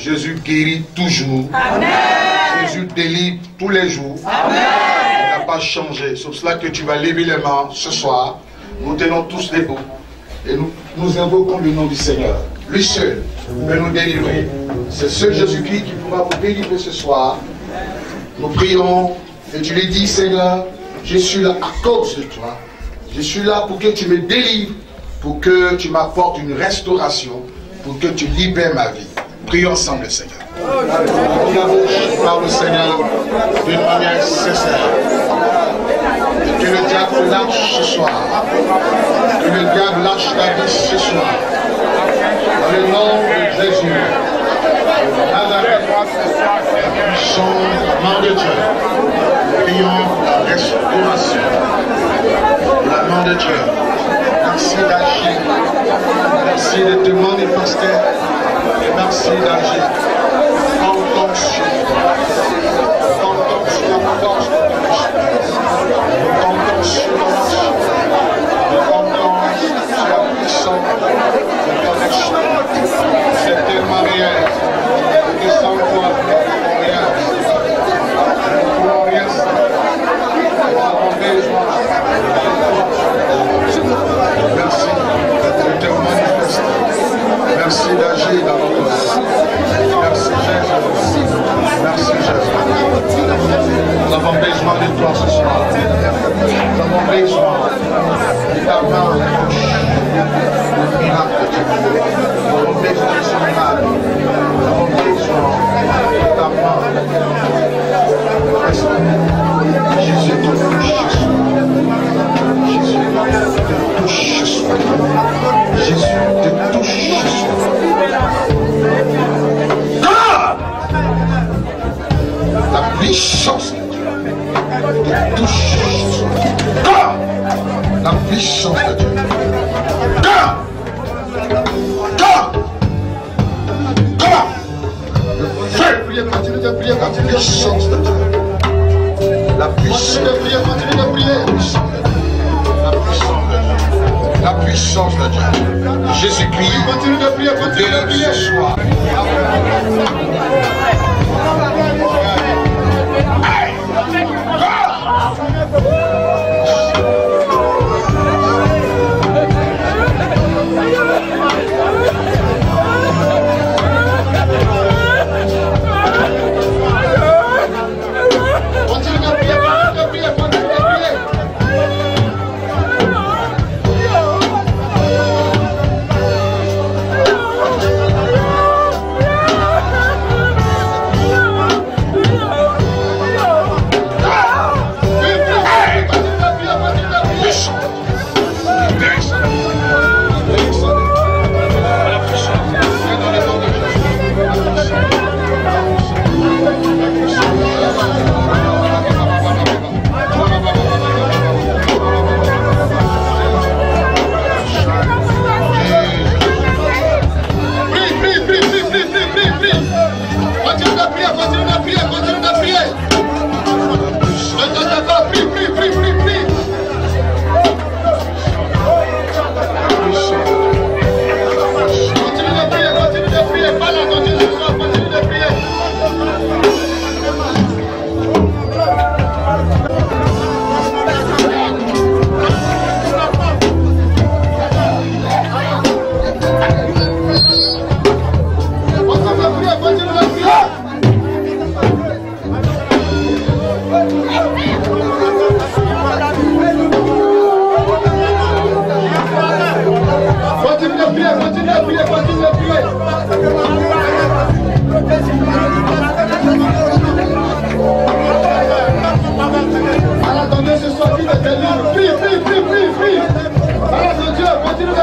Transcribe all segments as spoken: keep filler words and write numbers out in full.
Jésus guérit toujours. Amen. Jésus délivre tous les jours. Amen. Il n'a pas changé. C'est pour cela que tu vas lever les mains ce soir. Nous tenons tous debout. Et nous, nous invoquons le nom du Seigneur. Lui seul peut nous délivrer. C'est seul Jésus-Christ qui pourra vous délivrer ce soir. Nous prions et tu lui dis, Seigneur, je suis là à cause de toi. Je suis là pour que tu me délivres, pour que tu m'apportes une restauration, pour que tu libères ma vie. Prions ensemble, Seigneur. Par le Seigneur d'une manière sincère. Que le diable lâche ce soir. Que le diable lâche ta vie ce soir. Dans le nom de Jésus. Nazareth, puissant main de Dieu. Prions la restauration. La main de Dieu. Merci d'agir. Merci de te manifester. Et merci d'agir. Comptons sur toi. Comptons sur la force de ton esprit. Comptons sur la marche. Comptons sur la puissance de ton esprit. C'est tellement réel. Que sans toi, nous n'avons rien. Nous ne pouvons rien faire. Nous avons besoin de toi. Merci de te manifester. Merci d'agir dans notre vie. Merci Jésus. Merci Jésus. Nous avons besoin de toi ce soir. Nous avons besoin de ta main de miracle. Nous avons besoin de ce miracle. Nous avons besoin de ta main. Jésus te touche. Jésus te touche ce soir. Jésus te touche ce soir. La puissance de Dieu te touche ce soir. La puissance de Dieu. Continue de prier, continue de puissance de Dieu. La puissance de prier, continue de prier. La puissance de Dieu. La puissance de Dieu. Jésus-Christ, continue de prier, continue de prier ce soir.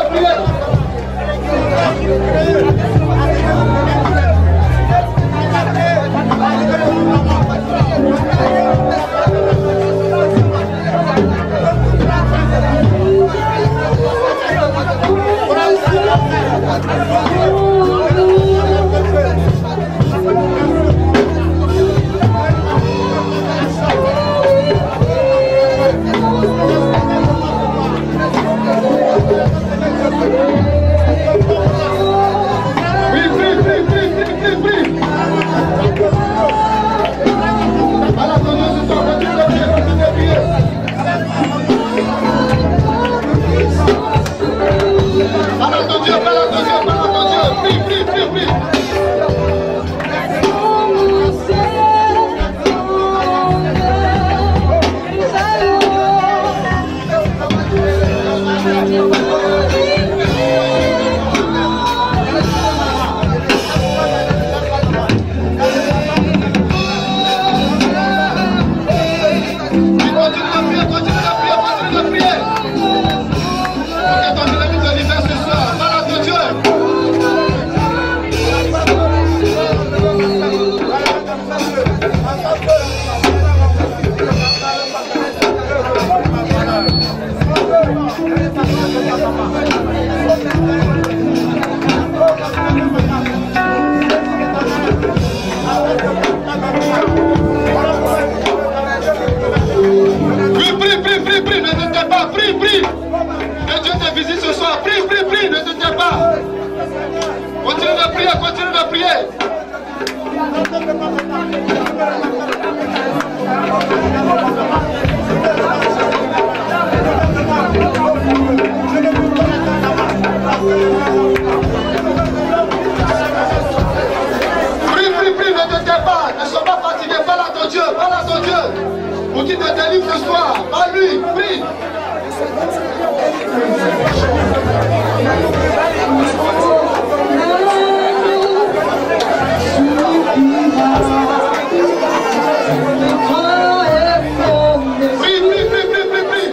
Continue de prier. continue de prier. Prie, prie, prie, ne te tais pas, ne sois pas fatigué, parle à ton Dieu, parle à ton Dieu. Pour qu'il te délivre ce soir, par lui, prie. Prie, prie, prie, prie, prie, prie.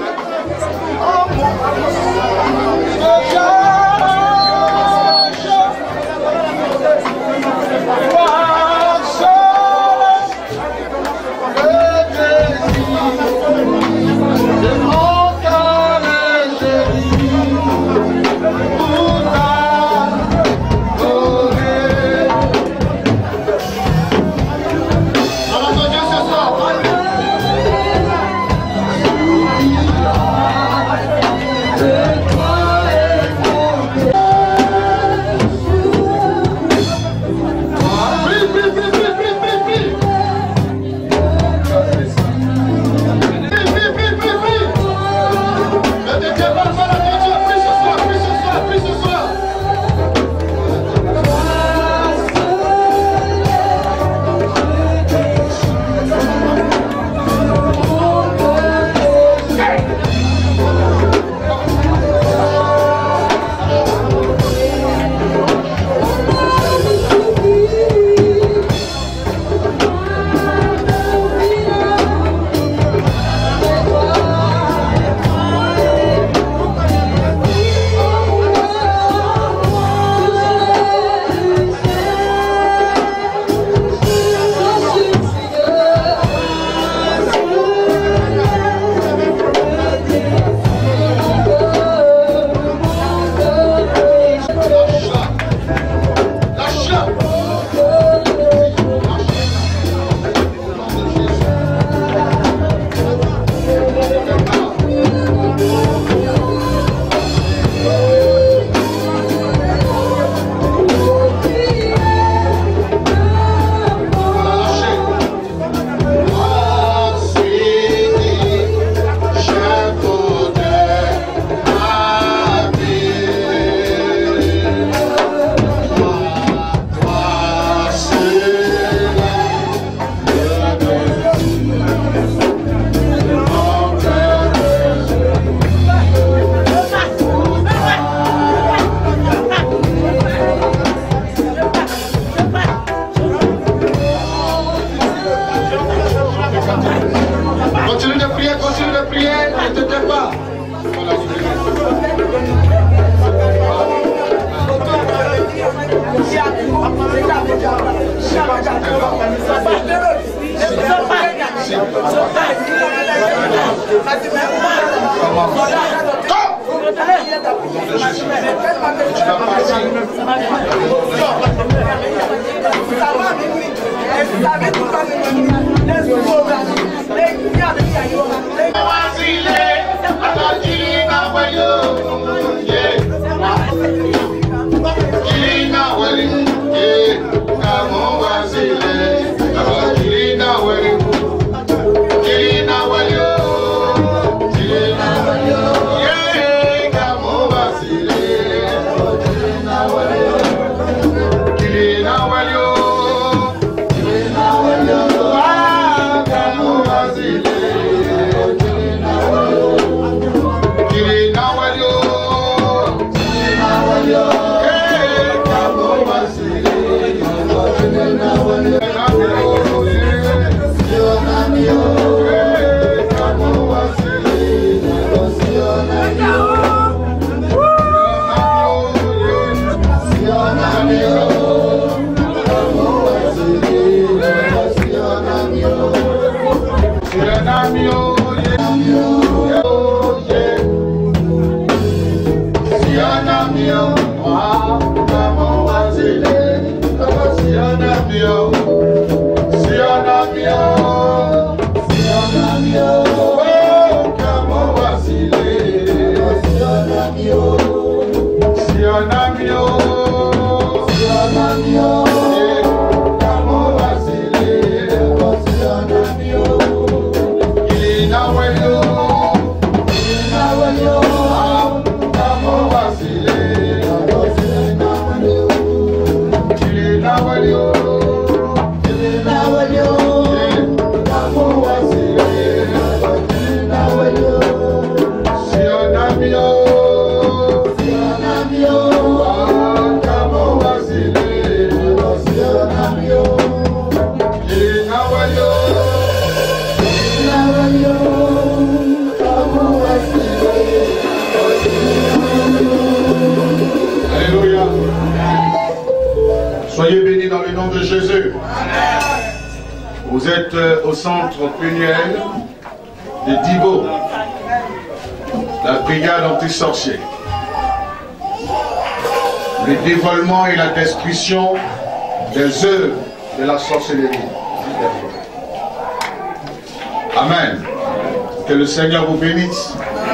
Continue de prier, continue de prier, ne te tais pas. Yo. Soyez bénis dans le nom de Jésus. Vous êtes au centre Pénuel de Dibo, la brigade anti-sorcier. Le dévoilement et la destruction des œuvres de la sorcellerie. Amen. Que le Seigneur vous bénisse.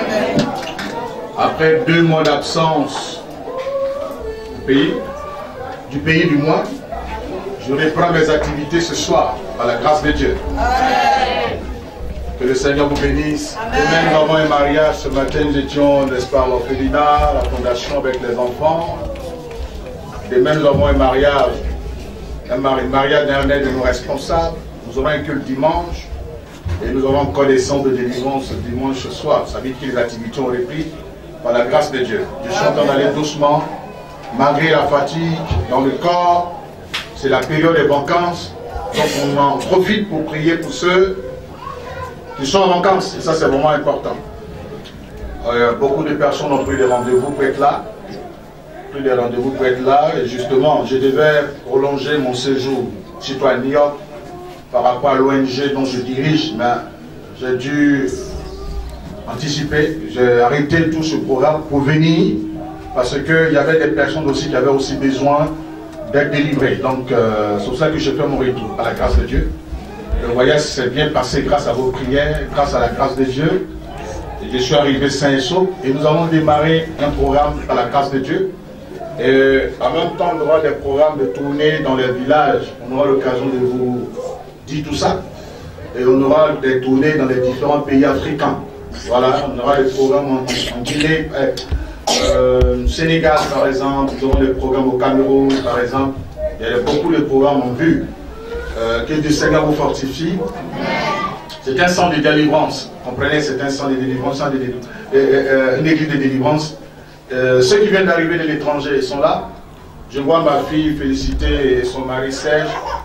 Après deux mois d'absence du pays, du pays du mois, je reprends mes activités ce soir, par la grâce de Dieu. Que le Seigneur vous bénisse. Demain, nous avons un mariage. Ce matin, nous étions, n'est-ce pas, à l'orphelinat, la fondation avec les enfants. Demain, nous avons un mariage, un mariage d'un de nos responsables. Nous aurons un culte dimanche. Et nous aurons encore des centres de délivrance dimanche soir. Ça veut dire que les activités ont repris par la grâce de Dieu. Je suis en train d'aller doucement, malgré la fatigue dans le corps. C'est la période des vacances. Donc on en profite pour prier pour ceux qui sont en vacances. Et ça, c'est vraiment important. Euh, beaucoup de personnes ont pris des rendez-vous pour être là. Pris des rendez-vous pour être là. Et justement, je devais prolonger mon séjour citoyen New York par rapport à l'O N G dont je dirige, mais j'ai dû anticiper, j'ai arrêté tout ce programme pour venir, parce qu'il y avait des personnes aussi qui avaient aussi besoin d'être délivrées. Donc euh, c'est pour ça que je fais mon retour, à la grâce de Dieu. Le voyage s'est bien passé grâce à vos prières, grâce à la grâce de Dieu. Et je suis arrivé sain et sauf, et nous avons démarré un programme à la grâce de Dieu. Et en même temps, on aura des programmes de tournée dans les villages. On aura l'occasion de vous dit tout ça, et on aura des tournées dans les différents pays africains. Voilà, on aura des programmes en, en Guinée, euh, euh, Sénégal par exemple, nous aurons des programmes au Cameroun par exemple. Il y a beaucoup de programmes en vue. Euh, que Dieu Seigneur vous fortifie. C'est un centre de délivrance, comprenez, c'est un centre de délivrance, un de délivrance euh, euh, une église de délivrance. Euh, ceux qui viennent d'arriver de l'étranger sont là. Je vois ma fille féliciter et son mari Serge.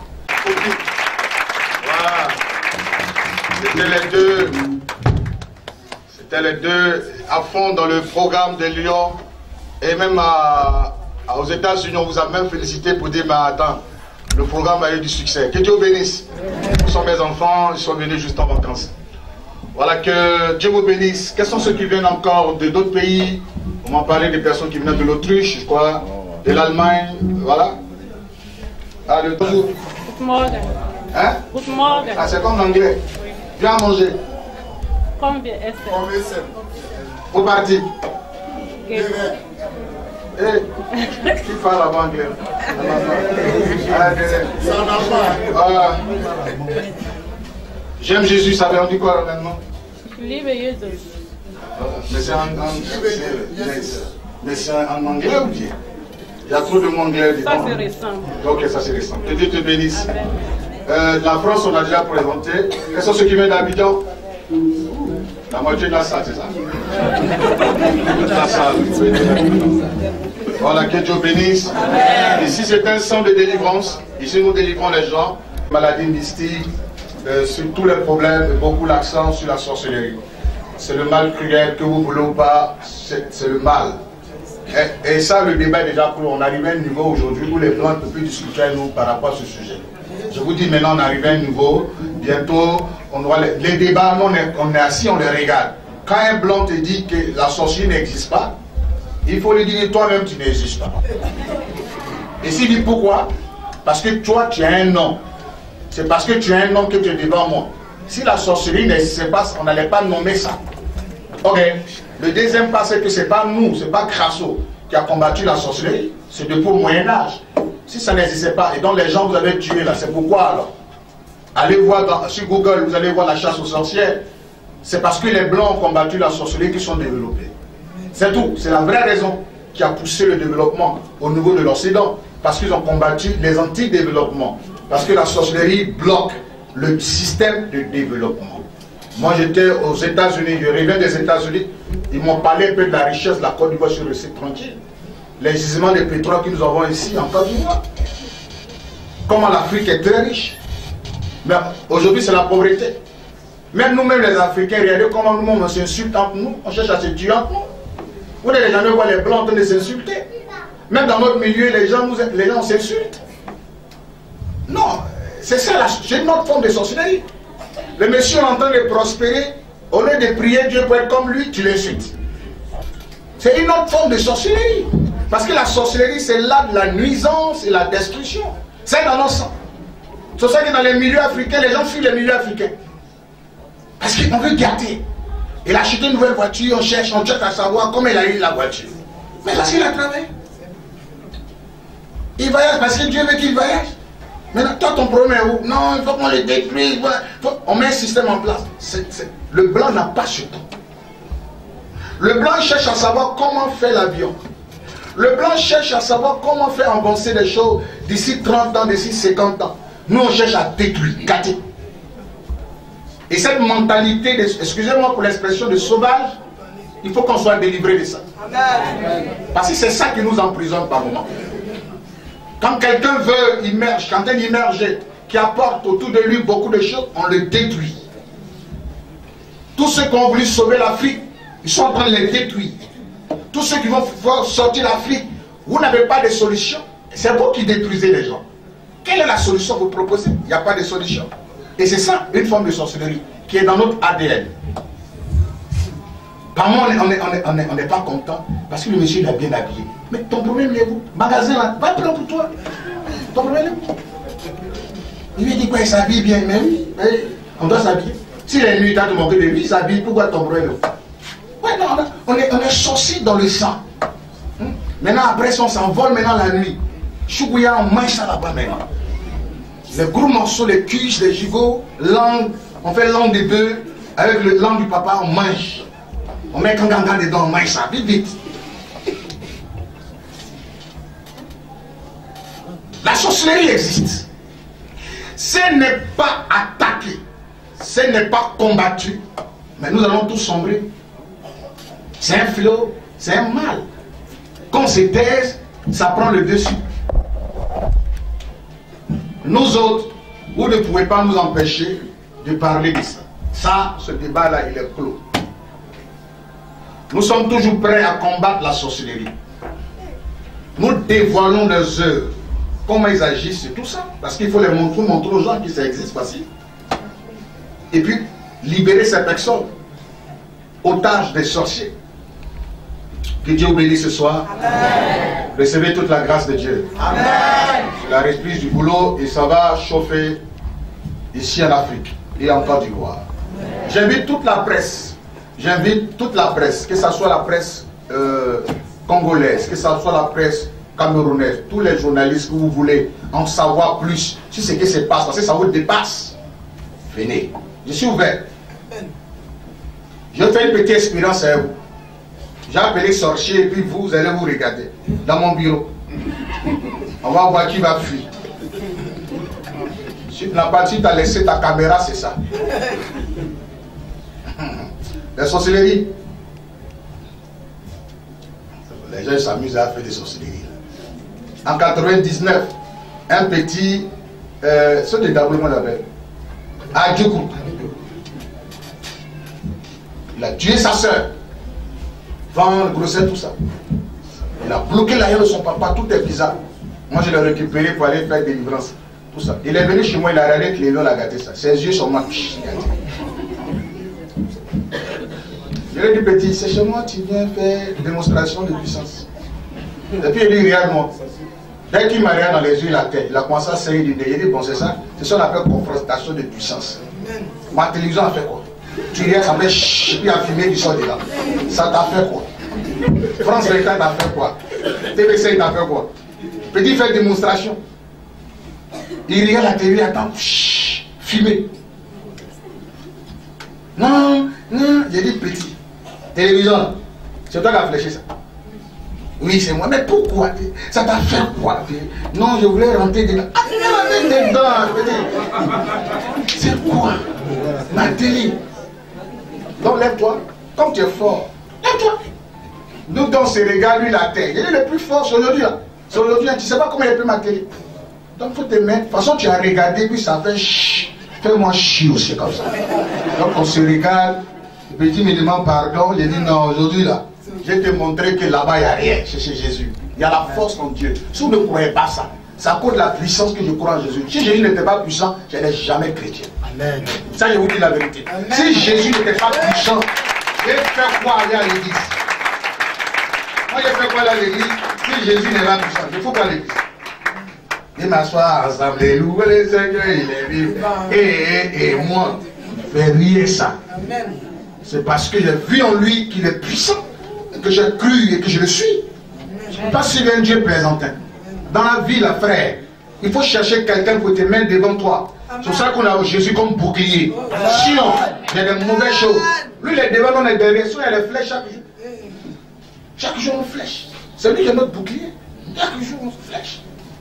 C'était les deux, c'était les deux à fond dans le programme de Lyon. Et même à, à, aux États-Unis, on vous a même félicité pour dire, mais attends, le programme a eu du succès. Que Dieu vous bénisse. Ce sont mes enfants, ils sont venus juste en vacances. Voilà, que Dieu vous bénisse. Quels sont ceux qui viennent encore de d'autres pays? On m'a parlé des personnes qui venaient de l'Autriche, je crois, de l'Allemagne, voilà. Ah, le bonjour. Good morning. Hein? Good morning. Ah, c'est comme l'anglais. Viens manger. Combien est-ce que? Vous partez. Good. Eh, qui parle avant anglais? Ah, j'aime Jésus, ça veut dire quoi maintenant? Liebe Jesus. Mais c'est en, en, mais c'est en anglais ou bien? Il y a trop de mots anglais. Ça c'est récent. Ok, ça c'est récent. Que Dieu te bénisse. Amen. Euh, la France, on a déjà présenté. Quels sont ceux qui viennent d'Abidjan? La moitié de la salle, c'est ça? La salle. Voilà, que Dieu bénisse. Amen. Ici, c'est un centre de délivrance. Ici, nous délivrons les gens. Maladies mystiques, euh, sur tous les problèmes, beaucoup l'accent sur la sorcellerie. C'est le mal cruel, que vous voulez ou pas, c'est le mal. Et, et ça, le débat est déjà clos. On arrive à un niveau aujourd'hui où les blancs ne peuvent plus discuter avec nous par rapport à ce sujet. Je vous dis maintenant, on arrive à un niveau, bientôt, on aura les, les débats, on est, on est assis, on les regarde. Quand un blanc te dit que la sorcellerie n'existe pas, il faut lui dire, toi-même, tu n'existes pas. Et s'il dit pourquoi? Parce que toi, tu as un nom. C'est parce que tu as un nom que tu es devant moi. Si la sorcellerie n'existait pas, on n'allait pas nommer ça. Ok. Le deuxième pas, c'est que ce n'est pas nous, ce n'est pas Crasso qui a combattu la sorcellerie, c'est depuis le Moyen-Âge. Si ça n'existait pas, et donc les gens vous avez tué là, c'est pourquoi alors? Allez voir dans, sur Google, vous allez voir la chasse aux sorcières. C'est parce que les Blancs ont combattu la sorcellerie qui sont développés. C'est tout, c'est la vraie raison qui a poussé le développement au niveau de l'Occident. parce qu'ils ont combattu les anti-développements. Parce que la sorcellerie bloque le système de développement. Moi j'étais aux États-Unis, je reviens des États-Unis, ils m'ont parlé un peu de la richesse de la Côte d'Ivoire, je suis resté tranquille. Les gisements de pétrole que nous avons ici en Côte d'Ivoire. Comment l'Afrique est très riche. Mais aujourd'hui c'est la pauvreté. Même nous-mêmes les Africains, regardez comment nous-mêmes on s'insulte entre nous, on cherche à se tuer entre nous. Vous n'avez jamais vu les Blancs en train de s'insulter. Même dans notre milieu, les gens, nous, les gens s'insultent. Non, c'est ça, c'est une autre forme de sorcellerie. Le monsieur est en train de prospérer, au lieu de prier Dieu pour être comme lui, tu l'insultes. C'est une autre forme de sorcellerie. Parce que la sorcellerie, c'est là de la nuisance et la destruction. C'est dans nos sangs. C'est pour ça que dans les milieux africains, les gens fuient les milieux africains. Parce qu'on veut gâter. Il a acheté une nouvelle voiture, on cherche, on cherche à savoir comment il a eu la voiture. Mais parce qu'il a travaillé. Il voyage parce que Dieu veut qu'il voyage. Maintenant, toi, ton problème est où? Non, il faut qu'on le détruise. On met un système en place. C'est, c'est... Le blanc n'a pas ce temps. Le blanc cherche à savoir comment faire l'avion. Le blanc cherche à savoir comment faire avancer les choses d'ici trente ans, d'ici cinquante ans. Nous, on cherche à détruire, gâter. Et cette mentalité, de, excusez-moi pour l'expression de sauvage, il faut qu'on soit délivré de ça. Amen. Parce que c'est ça qui nous emprisonne par moment. Quand quelqu'un veut immerger, quand un immergé qui apporte autour de lui beaucoup de choses, on le détruit. Tous ceux qui ont voulu sauver l'Afrique, ils sont en train de les détruire. Tous ceux qui vont pouvoir sortir l'Afrique, vous n'avez pas de solution. C'est vous qui détruisez les gens. Quelle est la solution que vous proposez? Il n'y a pas de solution. Et c'est ça, une forme de sorcellerie, qui est dans notre A D N. Par moi, on n'est on est, on est, on est pas content, parce que le monsieur il a bien habillé. Mais ton problème, il est où? Magasin là, va prendre pour toi. Ton problème, il est où? Il lui dit quoi? Il s'habille bien. Mais oui, on doit s'habiller. Si la nuit, tu as demandé de lui, il s'habille, pourquoi ton problème est où? Ouais, non, on est, on est sorcier dans le sang. Hum? Maintenant, après, on s'envole maintenant la nuit. Choubouya, on mange ça là-bas maintenant. Les gros morceaux, les cuisses, les gigots, langue, on fait langue de bœuf, avec le langue du papa, on mange. On met un ganga dedans, on mange ça, vite, vite. La sorcellerie existe. Ce n'est pas attaqué, ce n'est pas combattu, mais nous allons tous sombrer. C'est un flot, c'est un mal. Quand on se taise, ça prend le dessus. Nous autres, vous ne pouvez pas nous empêcher de parler de ça. Ça, ce débat-là, il est clos. Nous sommes toujours prêts à combattre la sorcellerie. Nous dévoilons leurs œuvres, comment ils agissent et tout ça. Parce qu'il faut les montrer, montrer aux gens que ça existe facile. Et puis, libérer ces personnes, otages des sorciers. Que Dieu vous bénisse ce soir. Amen. Recevez toute la grâce de Dieu. Amen. C'est la reprise du boulot et ça va chauffer ici en Afrique et en Côte d'Ivoire. J'invite toute la presse, j'invite toute la presse, que ce soit la presse euh, congolaise, que ce soit la presse camerounaise, tous les journalistes que vous voulez en savoir plus sur ce qui se passe, parce que ça vous dépasse. Venez, je suis ouvert. Je fais une petite expérience à vous. J'ai appelé sorcier et puis vous, vous allez vous regarder dans mon bureau. On va voir qui va fuir. Si tu n'as pas dit, tu as laissé ta caméra, c'est ça. La sorcellerie. Les gens s'amusent à faire des sorcelleries. En quatre-vingt-dix-neuf, un petit, euh, ce que d'abord on l'appelle, Adjoukou. Il a tué sa soeur. Vent, grossesse, tout ça. Il a bloqué l'arrière de son papa, tout est bizarre. Moi, je l'ai récupéré pour aller faire délivrance. Tout ça. Il est venu chez moi, il a regardé que les lions, il a gâté ça. Ses yeux sont morts. Je lui ai dit, petit, c'est chez moi, tu viens faire démonstration de puissance. Et puis il dit, regarde-moi. Dès qu'il m'a regardé dans les yeux, la tête, il a commencé à saigner du nez. Il a dit, bon, c'est ça. C'est ça qu'on appelle confrontation de puissance. Ma télévision a fait quoi? Tu regardes, ça fait chut, et puis il y a fumé qui sort de là. Ça t'a fait quoi? France vingt-quatre t'a fait quoi? T V cinq t'a fait quoi? Petit fait démonstration. Il regarde la télé, attend, chut, fumé. Non, non, j'ai dit petit. Télévision, c'est toi qui as fléché ça. Oui, c'est moi. Mais pourquoi? Ça t'a fait quoi? Non, je voulais rentrer dedans. Ah, tu veux rentrer dedans? C'est quoi? Ma télé. Donc lève-toi. Comme tu es fort, lève-toi. Nous, dans ces regards, lui, la terre. Il est le plus fort aujourd'hui. C'est aujourd'hui, tu ne sais pas comment il a pu ma télé. Donc il faut te mettre. De toute façon, tu as regardé, puis ça fait chut. Fais-moi chier aussi comme ça. Donc on se regarde. Le petit me demande pardon. Il dit non, aujourd'hui là, je vais te montrer que là-bas il n'y a rien. C'est chez Jésus. Il y a la force en Dieu. Si vous ne croyez pas ça, c'est à cause de la puissance que je crois en Jésus. Si Jésus n'était pas puissant, je n'étais jamais chrétien. Amen. Ça, je vous dis la vérité. Amen. Si Jésus n'était pas puissant, j'ai fait quoi aller à l'église? Moi, j'ai fait quoi aller à l'église? Si Jésus n'est pas puissant, il faut pas à l'église. Il m'assoit ensemble, et louer les seigneurs, il est vivant. Et, et, et moi, je fais rien ça. C'est parce que j'ai vu en lui qu'il est puissant, et que j'ai cru et que je le suis. Je ne peux pas suivre un Dieu plaisantin. Dans la vie, la frère, il faut chercher quelqu'un pour te mettre devant toi. C'est pour ça qu'on a Jésus comme bouclier. Sinon, il y a des mauvaises choses. Lui, il est devant, on est derrière. Soit il y a des flèches chaque jour. Chaque jour, on flèche. C'est lui qui est notre bouclier. Chaque jour, on flèche.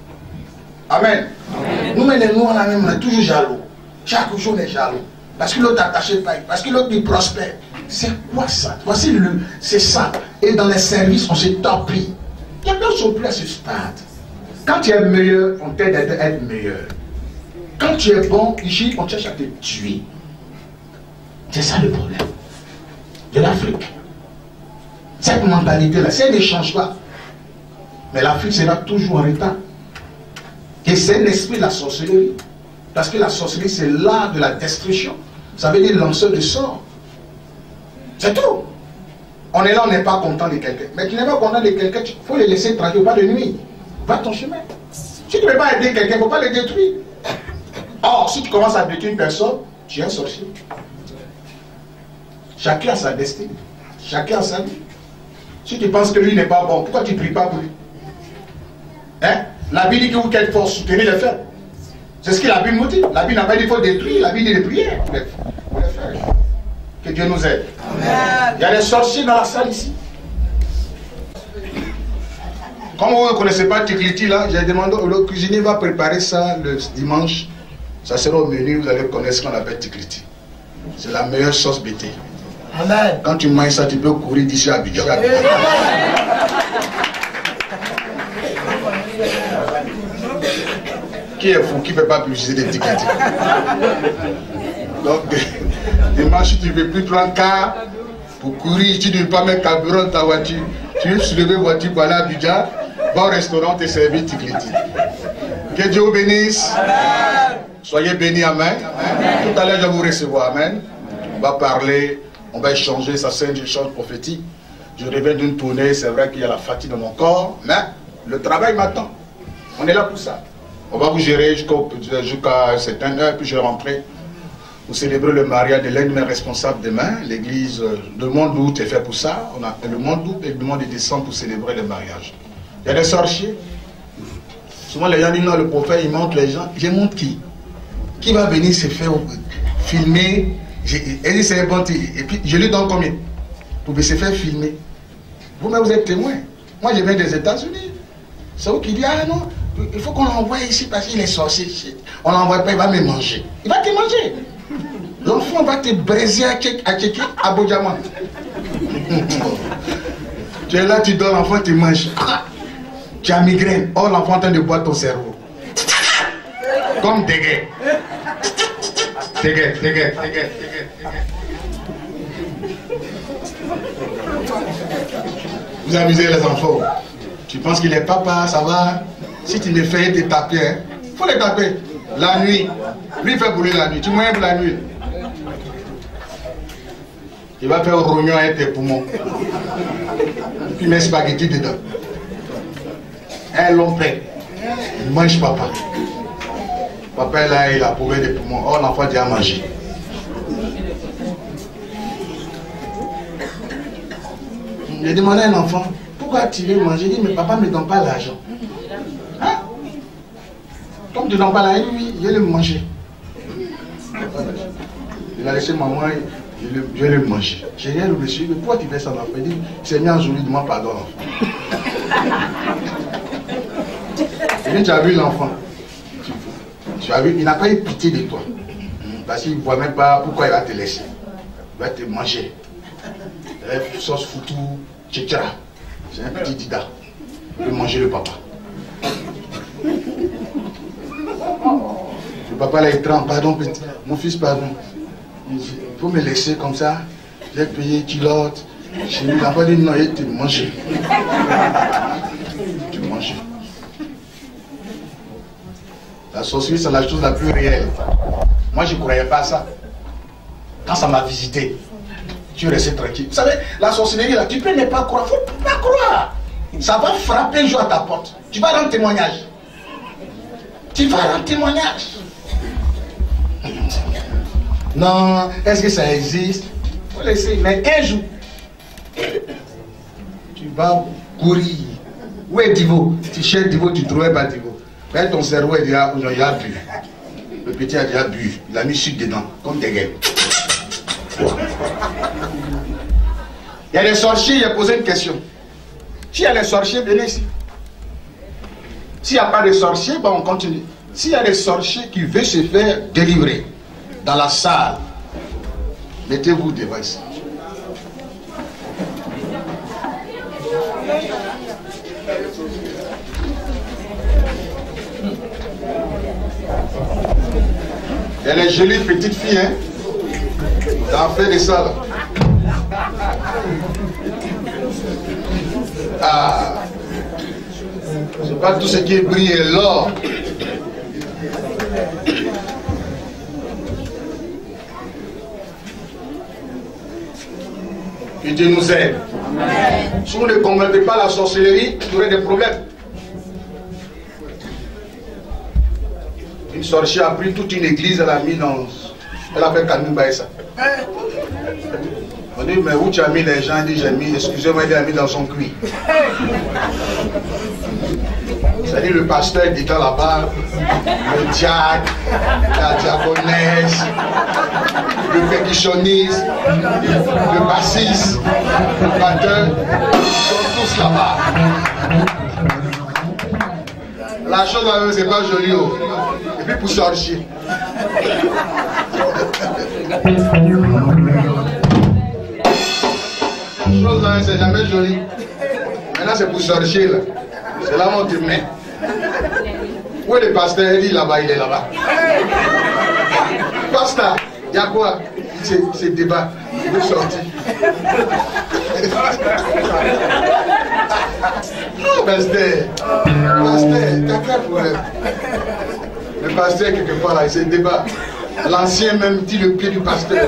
Amen. Amen. Nous, mais les noirs, on est toujours jaloux. Chaque jour, on est jaloux. Parce que l'autre attaché pas, parce que l'autre il prospère. C'est quoi ça? Voici le. C'est ça. Et dans les services, on s'est torpille. Il y a d'autres choses plus à ce stade. Quand tu es meilleur, on t'aide à être meilleur. Quand tu es bon, ici, on cherche à te tuer. C'est ça le problème de l'Afrique. Cette mentalité-là, si elle ne change pas, mais l'Afrique sera toujours en retard. Et c'est l'esprit de la sorcellerie. Parce que la sorcellerie, c'est l'art de la destruction. Ça veut dire lanceur de sort. C'est tout. On est là, on n'est pas content de quelqu'un. Mais tu n'es pas content de quelqu'un, il faut le laisser tranquille, pas de nuit. Va ton chemin. Si tu ne veux pas aider quelqu'un, il ne faut pas le détruire. Or, si tu commences à détruire une personne, tu es un sorcier. Chacun a sa destinée. Chacun a sa vie. Si tu penses que lui n'est pas bon, pourquoi tu ne pries pas pour lui? Hein? La Bible dit que vous, quelle force, soutenez les faibles. C'est ce que la Bible nous dit. La Bible n'a pas dit qu'il faut détruire, la Bible dit de prier pour les, pour les faire. Que Dieu nous aide. Amen. Il y a des sorciers dans la salle ici. Comme vous ne connaissez pas Tikliti là, j'ai demandé, le cuisinier va préparer ça le dimanche. Ça sera au menu, vous allez connaître ce qu'on appelle Tikliti. C'est la meilleure sauce bété. Amen. Quand tu manges ça, tu peux courir d'ici à Abidjan. Qui est fou, qui ne peut pas publiciser des tickets? Donc, dimanche, tu ne veux plus prendre car pour courir, tu ne veux pas mettre carburant dans ta voiture. Tu veux soulever voiture pour aller à Abidjan, va au restaurant, te servir tikliti. Que Dieu vous bénisse. Amen. Soyez bénis, amen. Amen. Tout à l'heure, je vais vous recevoir, amen. On va parler, on va échanger, ça c'est un échange prophétique. Je reviens d'une tournée, c'est vrai qu'il y a la fatigue dans mon corps, mais le travail m'attend. On est là pour ça. On va vous gérer jusqu'à jusqu'à une certaine heure, puis je vais rentrer pour célébrer le mariage de l'un de mes responsables demain. L'église demande où tu es fait pour ça. On a le monde où elle demande de descendre pour célébrer le mariage. Il y a des sorciers. Souvent les gens disent non, le prophète il montre les gens. Je montre qui? Qui va venir se faire filmer? Elle dit c'est un bon type. Et puis je lui donne combien? Pour se faire filmer. Vous-même vous êtes témoin. Moi je viens des États-Unis. C'est vous qui dit ah non. Il faut qu'on l'envoie ici parce qu'il est sorcier. On l'envoie pas, il va me manger. Il va te manger. L'enfant va te braiser à Tchéké, à Bodjaman. Tu es là, tu dors, l'enfant te mange. Tu as migraine. Oh, l'enfant est en train de boire ton cerveau. Comme déguet. Déguet, déguet, déguet, déguet. Vous amusez les enfants. Tu penses qu'il est papa, ça va? Si tu me fais te taper, il hein, faut les taper. La nuit. Lui, il fait brûler la nuit. Tu moyens pour la nuit. Il va faire rognon avec tes poumons. Puis il met spaghetti dedans. Un long pain. Il mange papa. Papa là, il a prouvé des poumons. Oh, l'enfant a déjà mangé. J'ai demandé à un enfant, pourquoi tu veux manger? Il dit, mais papa ne me donne pas l'argent. Hein? Comme tu n'en pas là, oui, je vais le manger. Il a laissé maman, je, le, je vais le manger. J'ai rien le monsieur, mais pourquoi tu fais ça, l'enfant? Il dit, Seigneur, je lui demande pardon, l'enfant. Et tu as vu l'enfant. Tu, tu as vu, il n'a pas eu pitié de toi. Parce qu'il ne voit même pas pourquoi il va te laisser. Il va te manger. Sauce foutou, tchétchara. C'est un petit dida. Il veut manger le papa. Le papa là il trempe, pardon petit, mon fils pardon. Il dit, il faut me laisser comme ça. J'ai payé culotte. Chez lui, l'enfant dit non, il te manger. Tu manges. La sorcellerie, c'est la chose la plus réelle. Moi, je ne croyais pas à ça. Quand ça m'a visité, tu restais tranquille. Vous savez, la sorcellerie, là, tu peux ne pas croire. Il ne faut pas croire. Ça va frapper un jour à ta porte. Tu vas rendre témoignage. Tu vas rendre témoignage. Non, est-ce que ça existe? Il faut laisser. Mais un jour, tu vas courir. Où est Divo? Tu cherches Divo, tu ne trouvais pas Divo. Mais ton cerveau est déjà, il a bu. Le petit a déjà bu. Il a mis sucre dedans, comme des gueules. Il y a des sorciers, il a posé une question. S'il y a des sorciers, venez ici. S'il n'y a pas de sorciers, ben on continue. S'il y a des sorciers qui veulent se faire délivrer dans la salle, mettez-vous devant ici. Elle est jolie petite fille, hein. T'as fait de ça, là. Ah. C'est pas tout ce qui brille est l'or. Que Dieu nous aide. Si vous ne combattez pas la sorcellerie, vous aurez des problèmes. Une sorcière a pris toute une église, elle a mis dans... Elle a fait Kanouba et ça. On dit, mais où tu as mis les gens? Il dit, j'ai mis, excusez-moi, il a mis dans son cuir. C'est-à-dire le pasteur était là-bas, le diacre, la diaconesse, le percussionniste, le bassiste, le batteur, ils sont tous là-bas. La chose là, c'est pas joli. Oh. Et puis pour sortir. La chose là, c'est jamais joli. Maintenant, c'est pour sortir. Là. C'est là où on te met. Où est le pasteur? Il est là-bas, il est là-bas. Pasteur, il y a quoi? C'est débat. Il veut sortir. Oh, pasteur. Pasteur, t'as quel problème? Le pasteur, quelque part là, c'est débat. L'ancien même dit le pied du pasteur.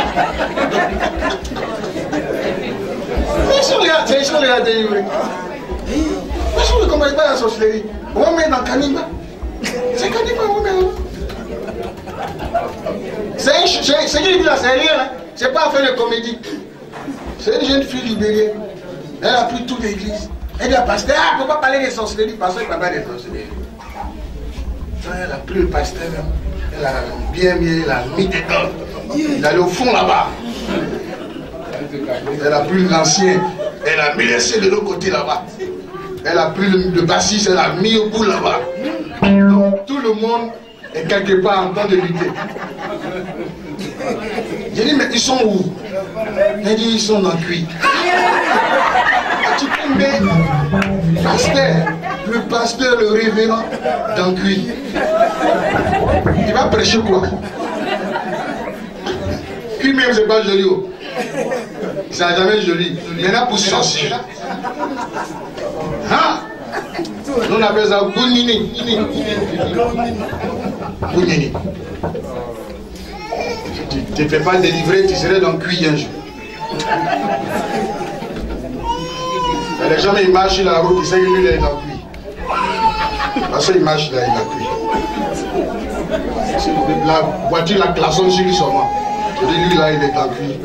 Mais si on regarde, si on regarde, mais si on ne comprend pas la sorcellerie, on met dans Kanimba. C'est Kanimba, on met là. C'est qui dit là, c'est rien, hein? C'est pas affaire de comédie. C'est une jeune fille libérienne. Elle a pris toute l'église. Elle dit à pasteur, ah, il ne faut pas parler de sorcellerie, parce qu'il ne peut pas parler de sorcellerie. Elle a pris le pasteur, elle a bien mis, elle a mis dedans. Il est allé au fond là-bas. Elle a pris l'ancien, elle a mis laissé de l'autre côté là-bas. Elle a pris le, le bassiste, elle a mis au bout là-bas. Donc tout le monde est quelque part en train de lutter. J'ai dit, mais ils sont où? Elle dit, ils sont dans le cuir. Tu peux mettre pasteur, le pasteur, le révérend dans le cuir. Il va prêcher quoi? Cuir même, c'est pas joli. Oh. Ça n'est jamais joli. Maintenant pour sorcier. Hein? Nous on appelle ça Gounini. Gounini. Tu ne te fais pas délivrer, tu serais dans le cuir un jour. Les gens ils marchent sur la route, ils savent que lui il est dans le cuir. Parce qu'il marche là, il a cuir. La voiture la klaxonne sur lui seulement. Je dis lui là, il est dans le cuir.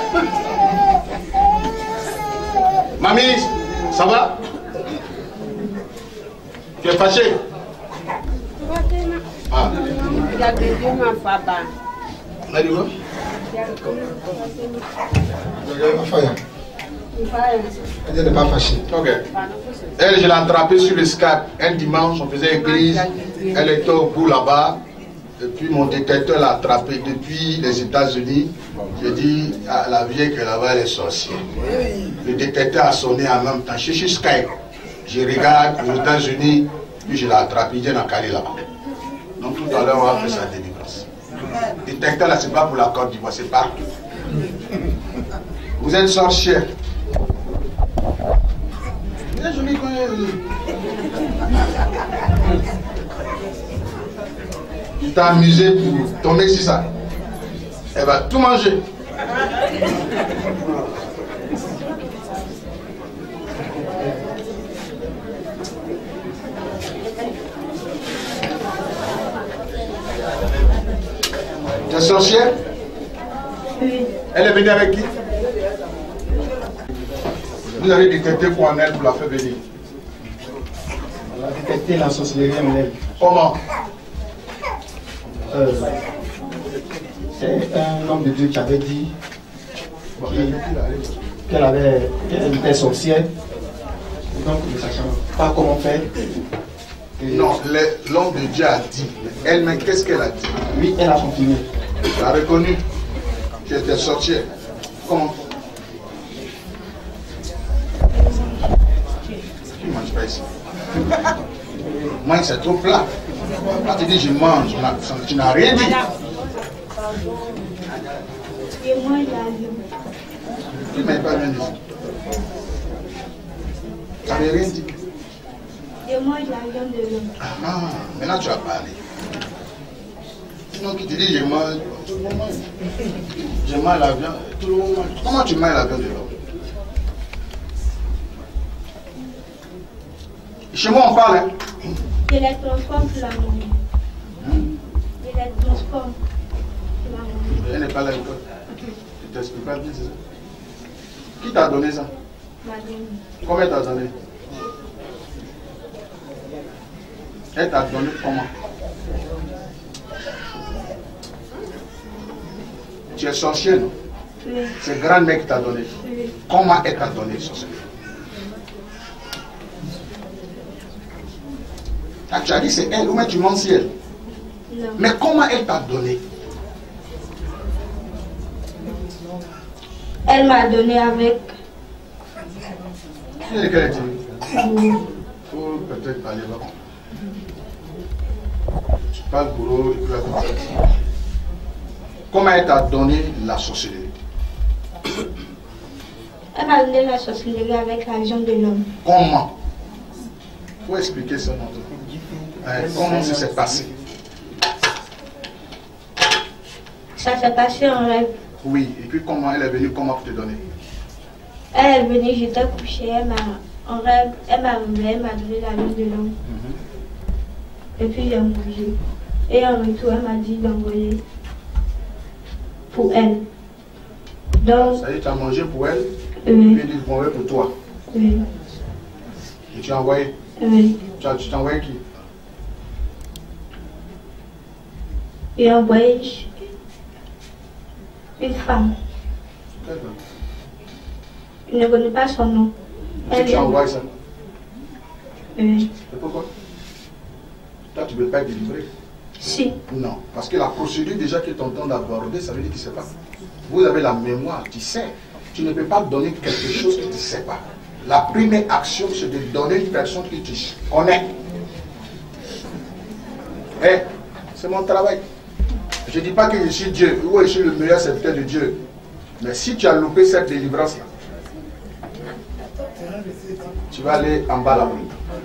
Mamie, ça va? Tu es fâché? Ah. Il a besoin de ma femme. On a dit quoi? Elle n'est pas fâchée. Ok. Elle, je l'ai attrapée sur le Skype. Un dimanche, on faisait église. Elle était au bout là-bas. Et puis mon détecteur l'a attrapée depuis les États-Unis. J'ai dit à la vieille que là-bas elle est sorcière. Le détecteur a sonné en même temps. Je suis sur Skype. Je regarde aux États-Unis. Puis je l'ai attrapée. Il est dans Calais là-bas. Donc tout à l'heure, on va faire sa délivrance. Le détecteur là, c'est pas pour la Côte d'Ivoire, c'est partout. Vous êtes sorcière. Bien joli quand même. Tu t'es amusé pour tomber sur ça. Elle va tout manger. Tu es sorcière? Oui. Elle est venue avec qui? Vous avez détecté quoi en elle pour la faire venir? On a détecté la sorcellerie en elle. Comment? Euh, c'est un homme de Dieu qui avait dit qu'elle avait qu'elle était sorcière. Donc nous ne sachons pas comment faire. Et non, l'homme de Dieu a dit. Elle-même, qu'est-ce qu'elle a dit? Oui, elle a confirmé. Tu as reconnu qu'elle était sorcière. Comment? Tu ne manges pas ici. Moi, c'est trop plat. Quand tu dis je mange, tu n'as rien dit. Et moi, il a vu. Tu ne m'as pas rien dit. Tu n'avais rien dit. Et moi, il a vu de l'homme. Ah, maintenant tu as parlé. Sinon, qui te dit je mange, tout le monde mange. Je mange la viande, tout le monde mange. Comment tu manges la viande de l'homme? Chez moi, on parle. Hein? Il les transforme pour la manger. Hein? Il les transforme pour la manger. Elle n'est pas là l'école. Tu t'expliques pas bien, c'est ça? Qui t'a donné ça? Madame. Combien t'as donné? Elle t'a donné comment? Tu es sorcière, non? Oui. C'est grand mec qui t'a donné. Oui. Comment elle t'a donné sorcière? Ah, tu as dit c'est elle, ou bien tu mens si elle? Non. Mais comment elle t'a donné? Elle m'a donné avec. Elle est quelle était? Oui. Il faut peut-être parler là. Tu parles bourreau et puis là comme ça. Comment elle t'a donné la sorcellerie? Elle m'a donné la sorcellerie avec la viande de l'homme. Comment? Il faut expliquer ça, non? Hein, comment ça s'est passé? Ça s'est passé en rêve. Oui, et puis comment elle est venue, comment pour te donner? Elle est venue, j'étais couchée, elle m'a, en rêve, elle m'a réveillée, elle m'a donné la viande de l'homme. Mm-hmm. Et puis j'ai mangé. Et en retour, elle m'a dit d'envoyer pour elle. Donc, Ça y est, tu as mangé pour elle, oui, et puis elle dit manger pour toi. oui, Et tu as envoyé? oui. Tu as, tu t'as envoyé qui? J'ai envoyé une femme. D'accord. Je ne connais pas son nom. Si tu est- envoies ça, Oui. c'est pourquoi? Toi, tu ne veux pas être délivré? Si. Non, parce que la procédure déjà que tu es en train d'aborder, ça veut dire que tu ne sais pas. Vous avez la mémoire, tu sais. Tu ne peux pas donner quelque chose que tu ne sais pas. La première action, c'est de donner une personne que tu connais. Eh, c'est mon travail. Je ne dis pas que je suis Dieu, ou je suis le meilleur serviteur de Dieu. Mais si tu as loupé cette délivrance-là, tu vas aller en bas là-bas.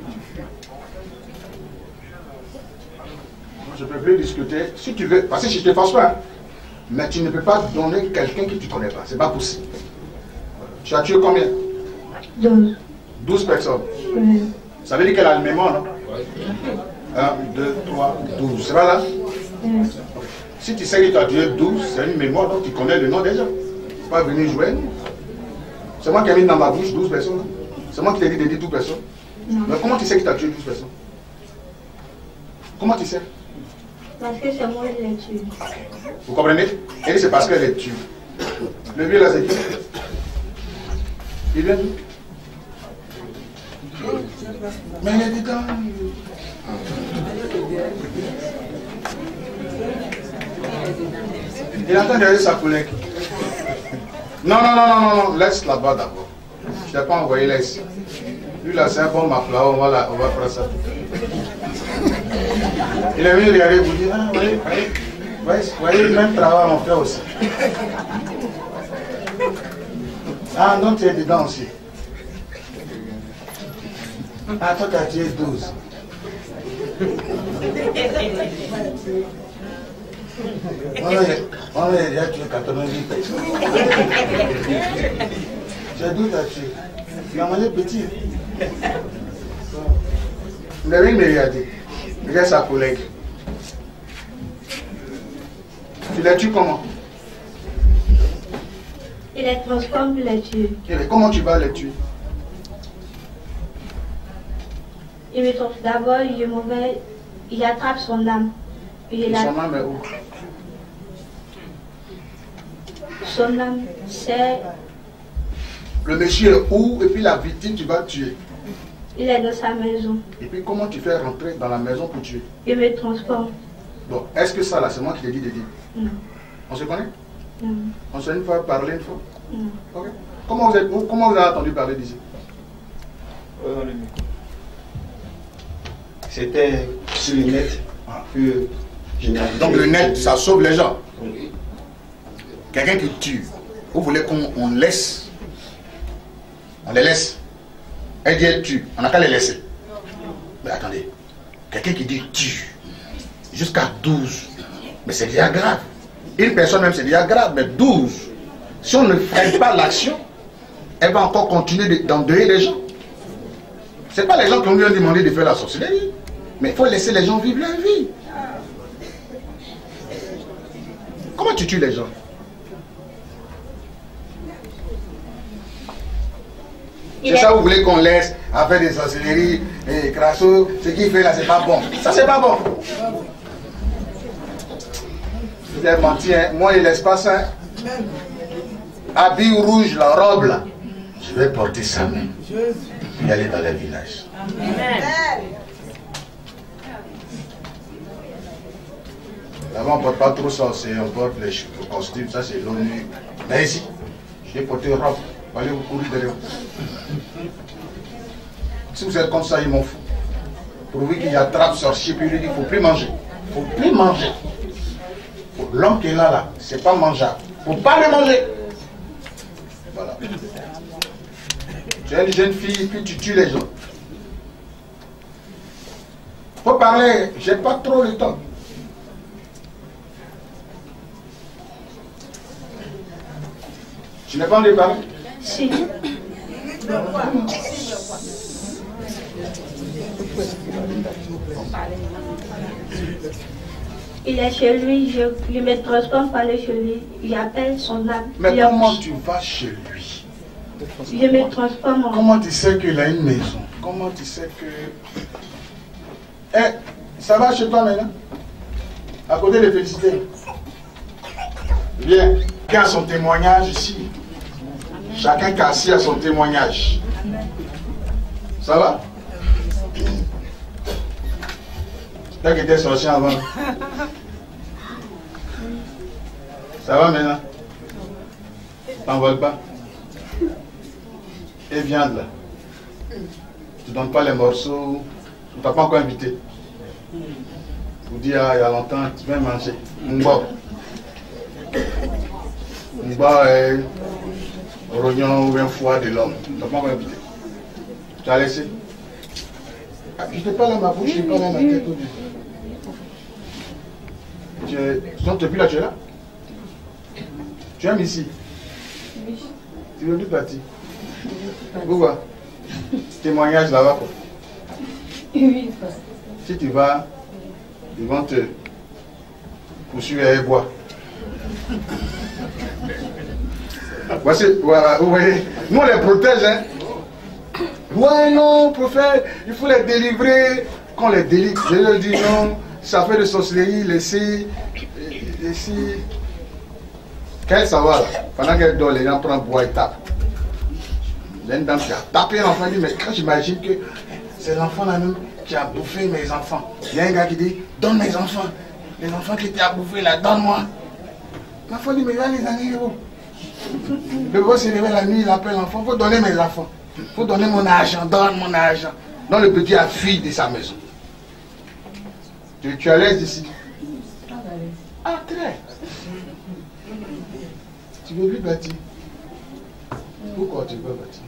Je ne peux plus discuter. Si tu veux, parce que je ne te force pas. Hein. Mais tu ne peux pas donner quelqu'un que tu ne connais pas. Ce n'est pas possible. Tu as tué combien? douze. douze personnes. Oui. Ça veut dire qu'elle a le mémoire, non? un, deux, trois, douze. C'est pas là? Oui. Si tu sais que tu as tué douze, c'est une mémoire, donc tu connais le nom déjà. Tu pas venir jouer. C'est moi qui ai mis dans ma bouche douze personnes. C'est moi qui t'ai dit de dire douze personnes. Non. Mais comment tu sais que tu as tué douze personnes? Comment tu sais? Parce que c'est moi qui l'ai tué. Vous comprenez? Et c'est parce qu'elle est tuée. Le vieux là, c'est qui? Il vient d'où? Mais il est dedans. Il est en train de regarder sa collègue. Non, non, non, non, non, non, laisse là-bas d'abord. Je ne t'ai pas envoyé, laisse. Lui là, c'est un bon mafla, on va, la, on va faire ça. Il est venu regarder et vous dire, ah, voyez, voyez, voyez, voyez, le même travail on fait aussi. Ah, donc tu es dedans aussi. Ah, toi tu as tué douze. On a déjà tué quatre-vingt-dix personnes. Tu as d'où tu as tué? Tu as mangé petit. Il avait me regarder. Regarde sa collègue. Tu l'as tué comment? Il les transforme pour les tuer. Comment tu vas les tuer? Il me trouve d'abord, il mauvais, il attrape son âme. Il Et la... son âme est où? Son âme, c'est... Le monsieur est où? Et puis la victime, tu vas tuer. Il est dans sa maison. Et puis comment tu fais rentrer dans la maison pour tuer? Il me transforme. Bon, est-ce que ça là, c'est moi qui t'ai dit de dire? Non. On se connaît? Non. On s'est une fois parlé une fois? Non. Ok. Comment vous, êtes, comment vous avez entendu parler d'ici? C'était sur le net que Donc le net, ça sauve les gens. Quelqu'un qui tue, vous voulez qu'on laisse? On les laisse. Elle dit elle tue, on n'a qu'à les laisser. Mais attendez, quelqu'un qui dit tue, jusqu'à douze, mais c'est déjà grave. Une personne même c'est déjà grave, mais douze, si on ne freine pas l'action, elle va encore continuer d'endeuiller les gens. Ce n'est pas les gens qui ont lui demandé de faire la sorcellerie, mais il faut laisser les gens vivre leur vie. Comment tu tues les gens? C'est ça, vous voulez qu'on laisse à faire des sorcelleries et crasso, ce qu'il fait là, c'est pas bon. Ça, c'est pas bon. Vous avez menti, hein? Moi, il laisse pas ça. Habit rouge, la robe là. Je vais porter ça même. Et aller dans les villages. Là-bas, on ne porte pas trop ça, on porte les costumes, ça c'est l'ONU. Mais ici, j'ai porté robe. Allez vous courir derrière. Si vous êtes comme ça, ils m'en foutent. Pour qu'il attrape sorcier, puis il lui dit, il ne faut plus manger. Il ne faut plus manger. L'homme qui est là, là, c'est pas mangeable. Il ne faut pas le manger. Voilà. Tu es une jeune fille, puis tu tues les gens. Il faut parler, j'ai pas trop le temps. Tu n'as pas envie de parler? Si. Il est chez lui, je, je me transforme par le chez lui, j'appelle son âme. Mais comment tu vas chez lui? Je me transforme en... Comment tu sais qu'il a une maison? Comment tu sais que... Eh, ça va chez toi maintenant? À côté de féliciter. Bien. Chacun a son témoignage ici. Chacun qui a assis à son témoignage. Ça va? Toi qui étais sorti avant. Ça va maintenant? T'envoles pas? Et viande là. Tu ne donnes pas les morceaux. Tu ne t'as pas encore invité. Vous dites, ah, il y a longtemps, tu viens manger. Mbo. Mbo est rognon ou un foie de l'homme. Tu ne t'as pas encore invité. Tu as laissé? Ah, je te parle à ma bouche, je te parle à ma tête. Tu es... Donc depuis là, tu es là? Tu aimes ici? Oui. Tu veux plus partir? Où va? Témoignage là-bas. Oui. Si tu vas, ils vont te poursuivre et boire. Voici, voilà, vous voyez, nous on les protège, hein. Ouais, non, prophète, il faut les délivrer. Qu'on les délivre, je leur dis non, ça fait de sorcellerie, laissez, laissez. Qu'elle ça va là? Pendant qu'elle dort, les gens prennent bois et tapent. Il y a une dame qui a tapé l'enfant, il dit, mais quand j'imagine que c'est l'enfant là même qui a bouffé mes enfants. Il y a un gars qui dit, donne mes enfants. Les enfants qui étaient à bouffer là, donne-moi. L'enfant dit, mais va les années, gros. Le gros s'est levé la nuit, il appelle l'enfant, il faut donner mes enfants. Il faut donner mon argent, donne mon argent. Donc le petit a fui de sa maison. Tu, tu es à l'aise ici? Ah, très. Tu veux plus bâtir? Pourquoi tu veux bâtir?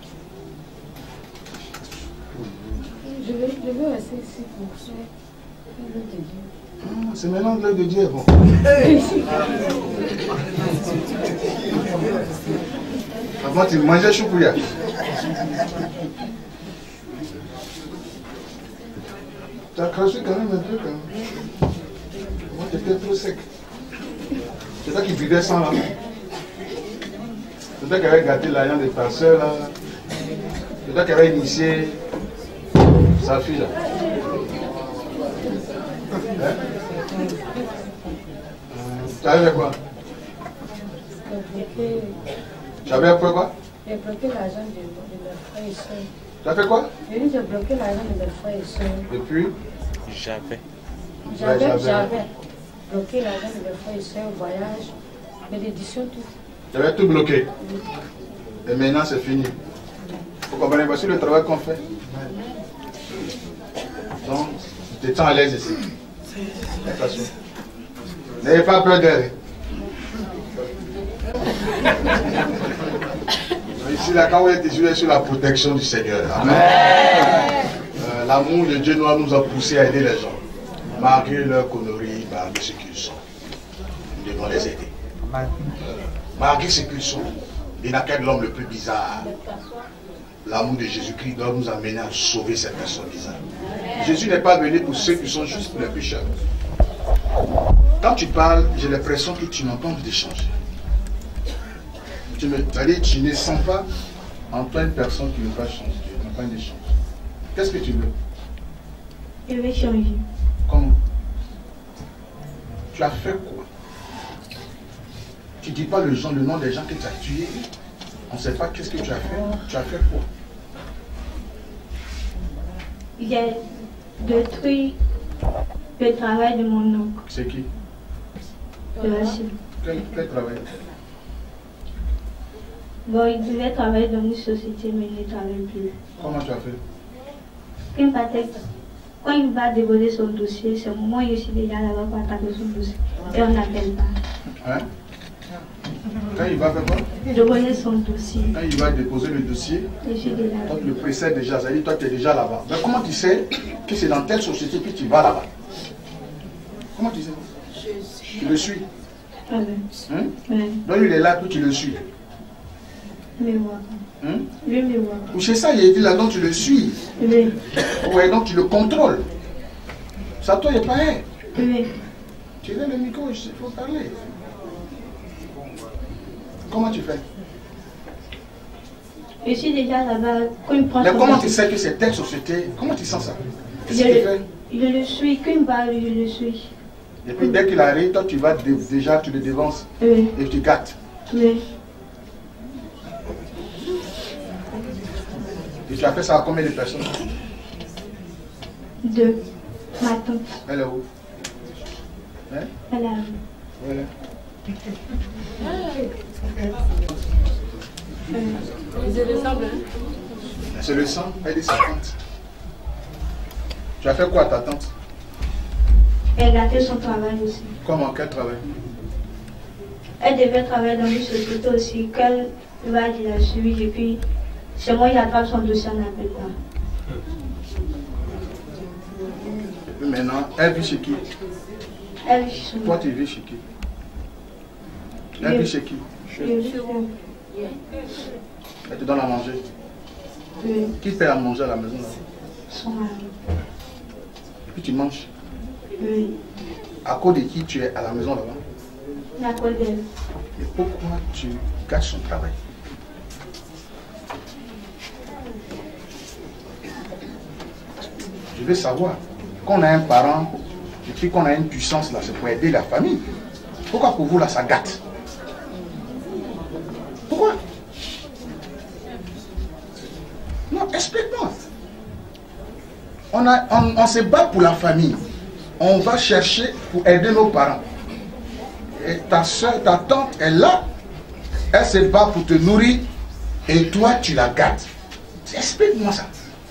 Je veux, je veux rester ici pour ça. Ah, c'est maintenant que l'œil de Dieu est bon. Avant, tu mangeais choukouya. Tu as craché quand même un peu quand même. Moi, tu étais trop sec. C'est toi qui buvais sans là. C'est toi qui avais gâté l'argent de ta soeur là. C'est toi qui avais initié sa fille là. Hein? Tu avais fait quoi? Tu avais fait quoi? J'ai bloqué l'argent de, de mes frères et soeurs. Tu as fait quoi? J'ai dit j'ai bloqué l'argent de mes frères et soeurs. Depuis? J'avais. J'avais, j'avais bloqué l'argent de mes frères et soeurs, voyage, mais l'édition, tout. Tu avais tout bloqué. Et maintenant c'est fini. Vous comprenez pas sur le travail qu'on fait. Donc, tu te sens à l'aise ici. Attention. N'ayez pas peur d'elle. Ici, là, quand vous êtes ici, vous êtes sur la protection du Seigneur. Amen. Euh, L'amour de Dieu nous a poussé à aider les gens. Malgré leur connerie, malgré ce qu'ils sont. Nous devons les aider. Euh, malgré ce qu'ils sont. Il n'a qu'un l'homme le plus bizarre. L'amour de Jésus-Christ doit nous amener à sauver ces personnes bizarres. Jésus n'est pas venu pour ceux qui sont juste les pécheurs. Quand tu parles, j'ai l'impression que tu n'as pas envie de changer. Tu ne, tu ne sens pas en toi une personne qui ne veut pas changer, qui n'a pas envie de changer. Qu'est-ce que tu veux? Je vais changer. Comment? Tu as fait quoi? Tu ne dis pas le, genre, le nom des gens que tu as tués. On ne sait pas qu'est-ce que tu as fait. Tu as fait quoi? J'ai détruit le travail de mon oncle. C'est qui? De Rachid. Quel, quel travail? Bon, il devait travailler dans une société, mais il ne travaille plus. Comment tu as fait? Quand il va, quand il va dévoiler son dossier, c'est moi, je suis déjà là-bas pour attaquer son dossier. Et on n'appelle pas. Hein? Quand il va faire quoi? Dévoiler son dossier. Quand il va déposer le dossier, Je suis déjà là. toi tu le précèdes déjà, ça veut dire toi tu es déjà là-bas. Mais comment tu sais que c'est dans telle société que tu vas là-bas? Comment tu sais? Tu le suis. Ah oui. Hein? Oui. Donc il est là, puis tu le suis. Il me voit. Hein? Lui me voit. Ou c'est ça, il est dit là, donc tu le suis. Oui. Ouais, donc tu le contrôles. Ça toi il est pareil. Oui. Tu es le micro, il faut parler. Comment tu fais? Je suis déjà là-bas. Quand il prend Mais son comment tu dossier, sais que c'est telle société? Comment tu sens ça? Qu'est-ce je, que tu le- fais? je le suis. Quand il va, je le suis. Et puis dès qu'il arrive, toi tu vas dé- déjà, tu le dévances Oui. et tu gâtes. Oui. Et tu as fait ça à combien de personnes? Deux. Ma tante. Elle est où? Hein? Elle a vu. Voilà. Ils ressemblent, hein? C'est le sang, elle est sa tante. Tu as fait quoi à ta tante? Elle a fait son travail aussi. Comment? Quel travail? Elle devait travailler dans une société aussi. Quand il va dire la suivi, et puis c'est moi qui attrape son dossier, on n'appelle pas. Et puis maintenant, elle vit chez qui? Elle, je Toi tu vis chez qui? Elle Oui. vit chez qui? Elle te donne à manger. Oui. Qui fait à manger à la maison là? Son mari. Et puis tu manges. Oui. À cause de qui tu es à la maison là-bas? La cause d'elle. Et pourquoi tu gâches son travail? Je veux savoir, quand on a un parent, et puis qu'on a une puissance là, c'est pour aider la famille. Pourquoi pour vous là, ça gâte? Pourquoi? explique-moi. On, a, on, on se bat pour la famille. On va chercher pour aider nos parents. Et ta soeur, ta tante est là. Elle se bat pour te nourrir. Et toi, tu la gâtes. Explique-moi ça.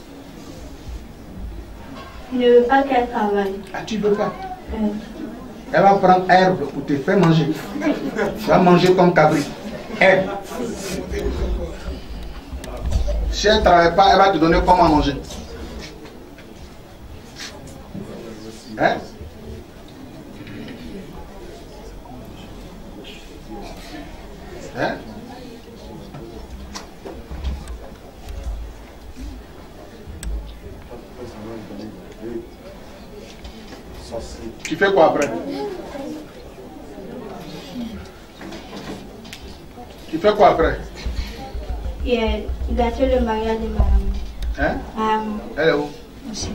Je ne veux pas qu'elle travaille. Ah, tu veux pas? Euh, Elle va prendre herbe pour te faire manger. Tu vas manger comme cabri. Herbe. Si elle ne travaille pas, elle va te donner comment manger. Hein? Hein? Tu fais quoi après? Tu fais quoi après? Il a gâté le mariage de ma maman. Hein? Maman. Elle est où? Aussi.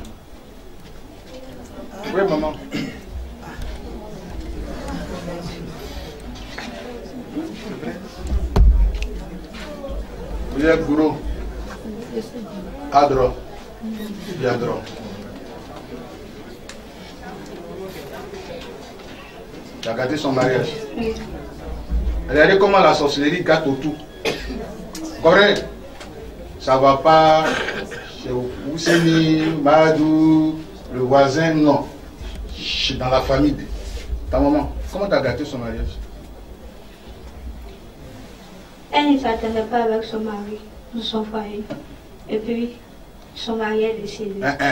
Oui, maman. Vous êtes bourreau. Adro. Yadro. Tu as gâté son mariage. Oui. Regardez comment la sorcellerie gâte autour. Correct? Ça va pas chez Ousseni, Madou, le voisin, non. Je dans la famille de ta maman. Comment tu as gâté son mariage? Elle ne s'attendait pas avec son mari, dans son foyer. Et puis, son mari est décédé.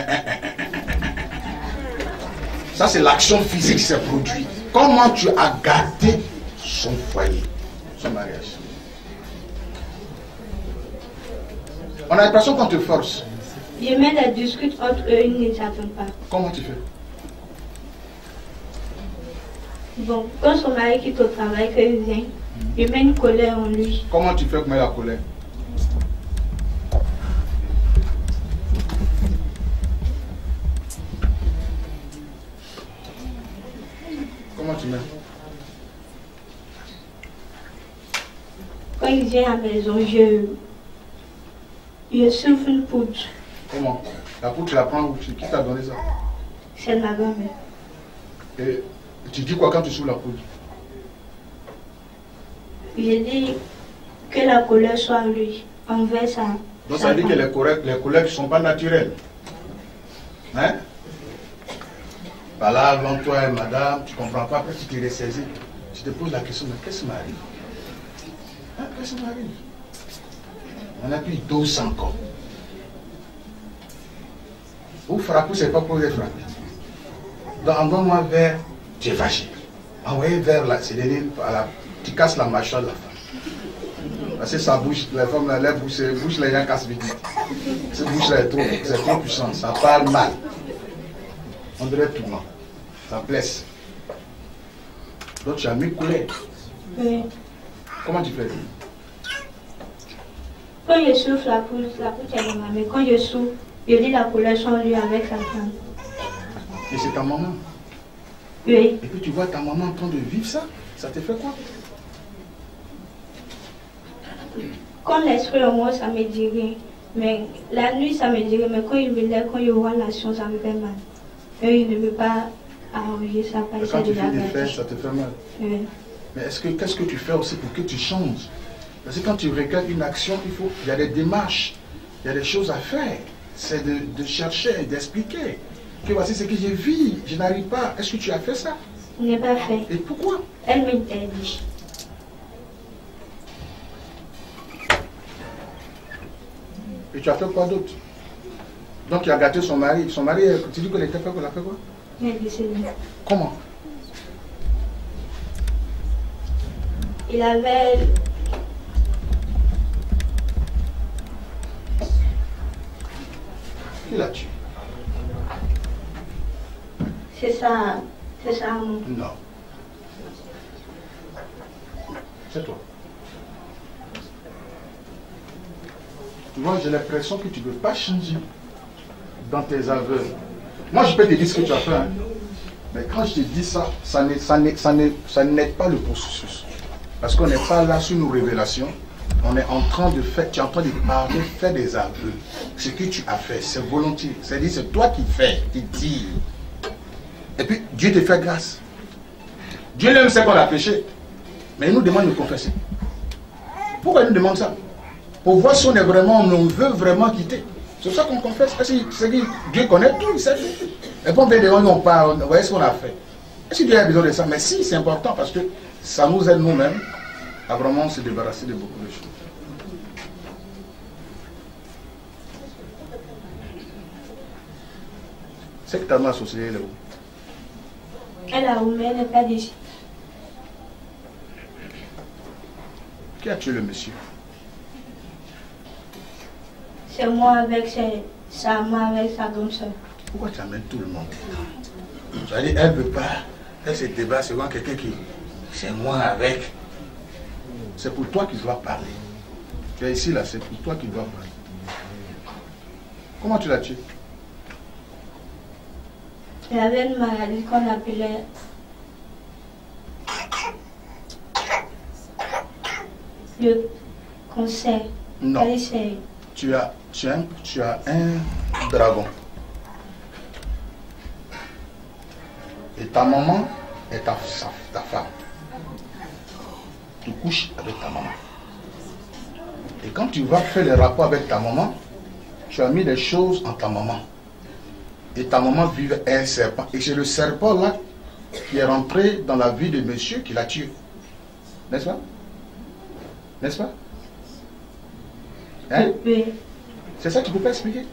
Ça, c'est l'action physique qui s'est produite. Comment tu as gâté son foyer, son mariage? On a l'impression qu'on te force. Je mets la discute entre eux, ils ne s'attendent pas. Comment tu fais? Bon, quand son mari quitte au travail, qu'il vient, je mets une colère en lui. Comment tu fais pour mettre la colère? Comment tu mets? Quand il vient à la maison, je, je souffle une poudre. Comment? La poudre, tu la prends où? Qui t'a donné ça? C'est ma grand-mère. Et tu dis quoi quand tu souffles la poudre? Je dis que la colère soit en lui, envers ça. Donc ça veut dire que les colères, les colères ne sont pas naturelles. Hein? Bah là, avant toi, madame, tu ne comprends pas, après tu te ressaisis. Tu te poses la question, mais qu'est-ce qui m'arrive? Hein, qu'est-ce qui m'arrive? On a plus douze encore. Vous frappez, c'est pas pour les frapper. Donc envoie-moi vers, tu es fâché. Envoyez vers là, c'est la, tu casses la mâchoire de la femme. Parce que ça bouge, la femme, la lèvre, bouche, bouche, les gens cassent vite. Cette bouche-là est trop, c'est trop puissant, ça parle mal. On dirait tournant. Ça blesse. Donc tu as mis colère. Oui. Comment tu fais? Quand je souffle la poudre, la poudre est dans ma main. Quand je souffle, je dis la colère sur lui avec sa femme. Et c'est ta maman. Oui. Et puis tu vois ta maman en train de vivre ça. Ça te fait quoi? Quand l'esprit en moi, ça me dit rien. Mais la nuit, ça me dit rien. Mais quand il me lève, quand il voit l'action, ça me fait mal. Et il ne veut pas arranger ça. Pas Et quand tu fais des faits, ça te fait mal. Oui. Mais est-ce que qu'est-ce que tu fais aussi pour que tu changes? Parce que quand tu regardes une action, il faut, il y a des démarches, il y a des choses à faire. C'est de, de chercher, d'expliquer. Que voici ce que j'ai vu, je n'arrive pas. Est-ce que tu as fait ça? Je n'ai pas fait. Et pourquoi? Elle m'interdit. Et tu as fait quoi d'autre? Donc il a gâté son mari. Son mari, tu dis qu'elle était fait, qu'elle a fait quoi? Elle est décédée. Comment? Il avait... Qui l'a tué? C'est ça. C'est ça. Non. C'est toi. Tu vois, j'ai l'impression que tu ne veux pas changer dans tes aveux. Moi, je peux te dire ce que tu as fait. Hein. Mais quand je te dis ça, ça n'aide ça ça ça pas le processus. Parce qu'on n'est pas là sur nos révélations. on est en train de faire, tu es en train de parler, faire des aveux. Ce que tu as fait, c'est volontiers. C'est-à-dire, c'est toi qui fais, qui dis. Et puis, Dieu te fait grâce. Dieu lui-même sait qu'on a péché. Mais il nous demande de confesser. Pourquoi il nous demande ça? Pour voir si on est vraiment, on veut vraiment quitter. C'est ça qu'on confesse. Parce que Dieu connaît tout, il sait tout. Et puis on fait des gens, on parle, vous voyez ce qu'on a fait. Est-ce que Dieu a besoin de ça? Mais si, c'est important parce que ça nous aide nous-mêmes à vraiment se débarrasser de beaucoup de choses. C'est que ta main associée là où? Elle a où, mais elle n'est pas d'ici. Qui a tué le monsieur? C'est moi avec ses, sa main avec sa grande soeur. Pourquoi tu amènes tout le monde? C'est-à-dire, elle ne veut pas faire ce débat selon quelqu'un qui... C'est moi avec. C'est pour toi qu'il doit parler. Tu es ici, là, c'est pour toi qu'il doit parler. Comment tu l'as tué? Elle avait une maladie qu'on appelait... le cancer. Non. Elle essaie. Tu as, tu, as un, tu as un dragon. Et ta maman est ta, ta femme. Tu couches avec ta maman. Et quand tu vas faire les rapports avec ta maman, tu as mis les choses en ta maman. Et ta maman vivait un serpent. Et c'est le serpent là qui est rentré dans la vie de monsieur qui l'a tué. N'est-ce pas? N'est-ce pas? Hein? Oui. C'est ça que tu ne peux pas expliquer?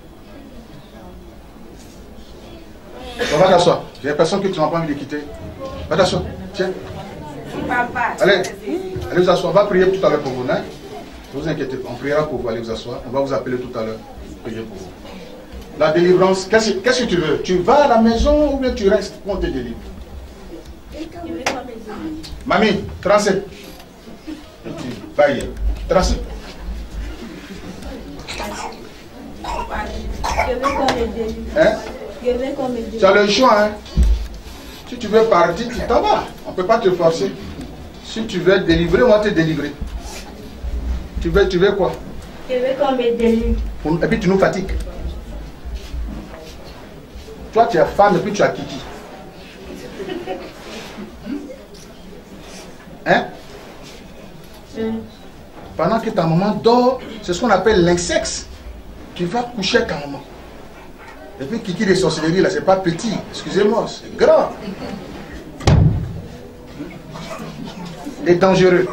On va t'asseoir. J'ai l'impression que tu n'as pas envie de quitter. Va t'asseoir. Tiens. Allez, allez vous asseoir. On va prier tout à l'heure pour vous. Hein? Ne vous inquiétez pas. On priera pour vous. Allez vous asseoir. On va vous appeler tout à l'heure. Prier pour vous. La délivrance, qu'est-ce que tu veux? Tu vas à la maison ou bien tu restes pour te délivrer? Mamie, tracez. Va y aller. Tracez. Je veux qu'on me délivre. Hein? Je veux qu'on me délivre. Tu as le choix, hein? Si tu veux partir, tu t'en vas. On ne peut pas te forcer. Si tu veux être délivré, on va te délivrer. Tu veux, tu veux quoi? Je veux qu'on me délivre. Et puis tu nous fatigues. Toi, tu es femme et puis tu as Kiki. Hein? Oui. Pendant que ta maman dort, c'est ce qu'on appelle l'insexe. Tu vas coucher avec ta maman. Et puis Kiki de sorcellerie, là, c'est pas petit. Excusez-moi, c'est grand. Et dangereux.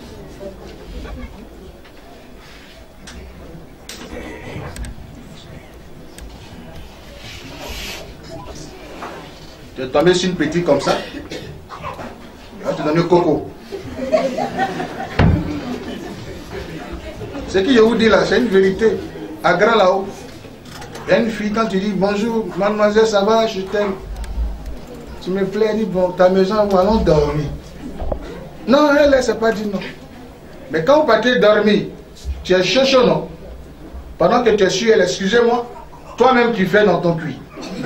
Tu es tombé sur une petite comme ça. Je vais te donner coco. Ce que je vous dis là, c'est une vérité. À Grand là-haut, il y a une fille, quand tu dis bonjour, mademoiselle, ça va, je t'aime. Tu me plais, elle dit bon, ta maison, où allons dormir. Non, elle ne s'est pas dit non. Mais quand vous partez dormir, tu es chaud, chaud, non? Pendant que tu es sur elle, excusez-moi, toi-même tu fais dans ton cuit.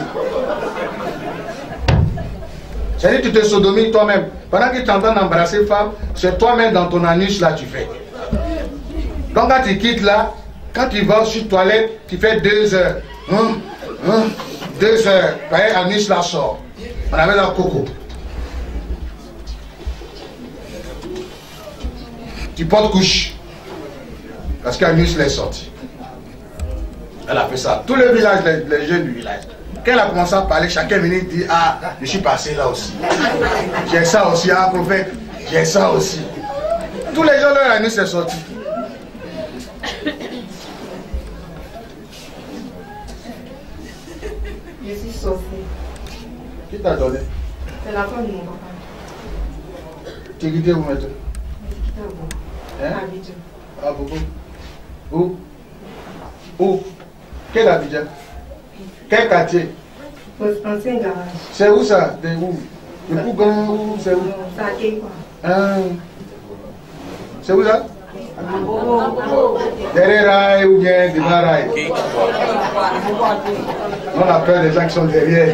C'est-à-dire que tu te sodomies toi-même. Pendant que tu es en train d'embrasser femme, c'est toi-même dans ton anus là tu fais. Donc quand tu quittes là, quand tu vas sur la toilette, tu fais deux heures. Hum, hum, deux heures. Voyez, anus là sort. On avait la coco. Tu portes couche. Parce qu'anus l'est sorti. Elle a fait ça. Tout le village, les, les jeunes du village. Quand elle a commencé à parler, chacun venait dire, ah, je suis passé là aussi. J'ai ça aussi, ah, prophète, j'ai ça aussi. Tous les gens, leur anus est sorti. Je suis sorcier. Qui t'a donné? C'est la femme de mon papa. Tu es quitté où maintenant? Je suis quitté au Hein? à Abidjan. Ah, beaucoup. Où? Où? Quel Abidjan? Quel quartier? Ancien garage. C'est où ça? De où? Le Pougon, où? C'est où? C'est à Kékwa. Ah. C'est où ça? Derrière Rail ou bien devant Rail? On a peur des gens qui sont derrière.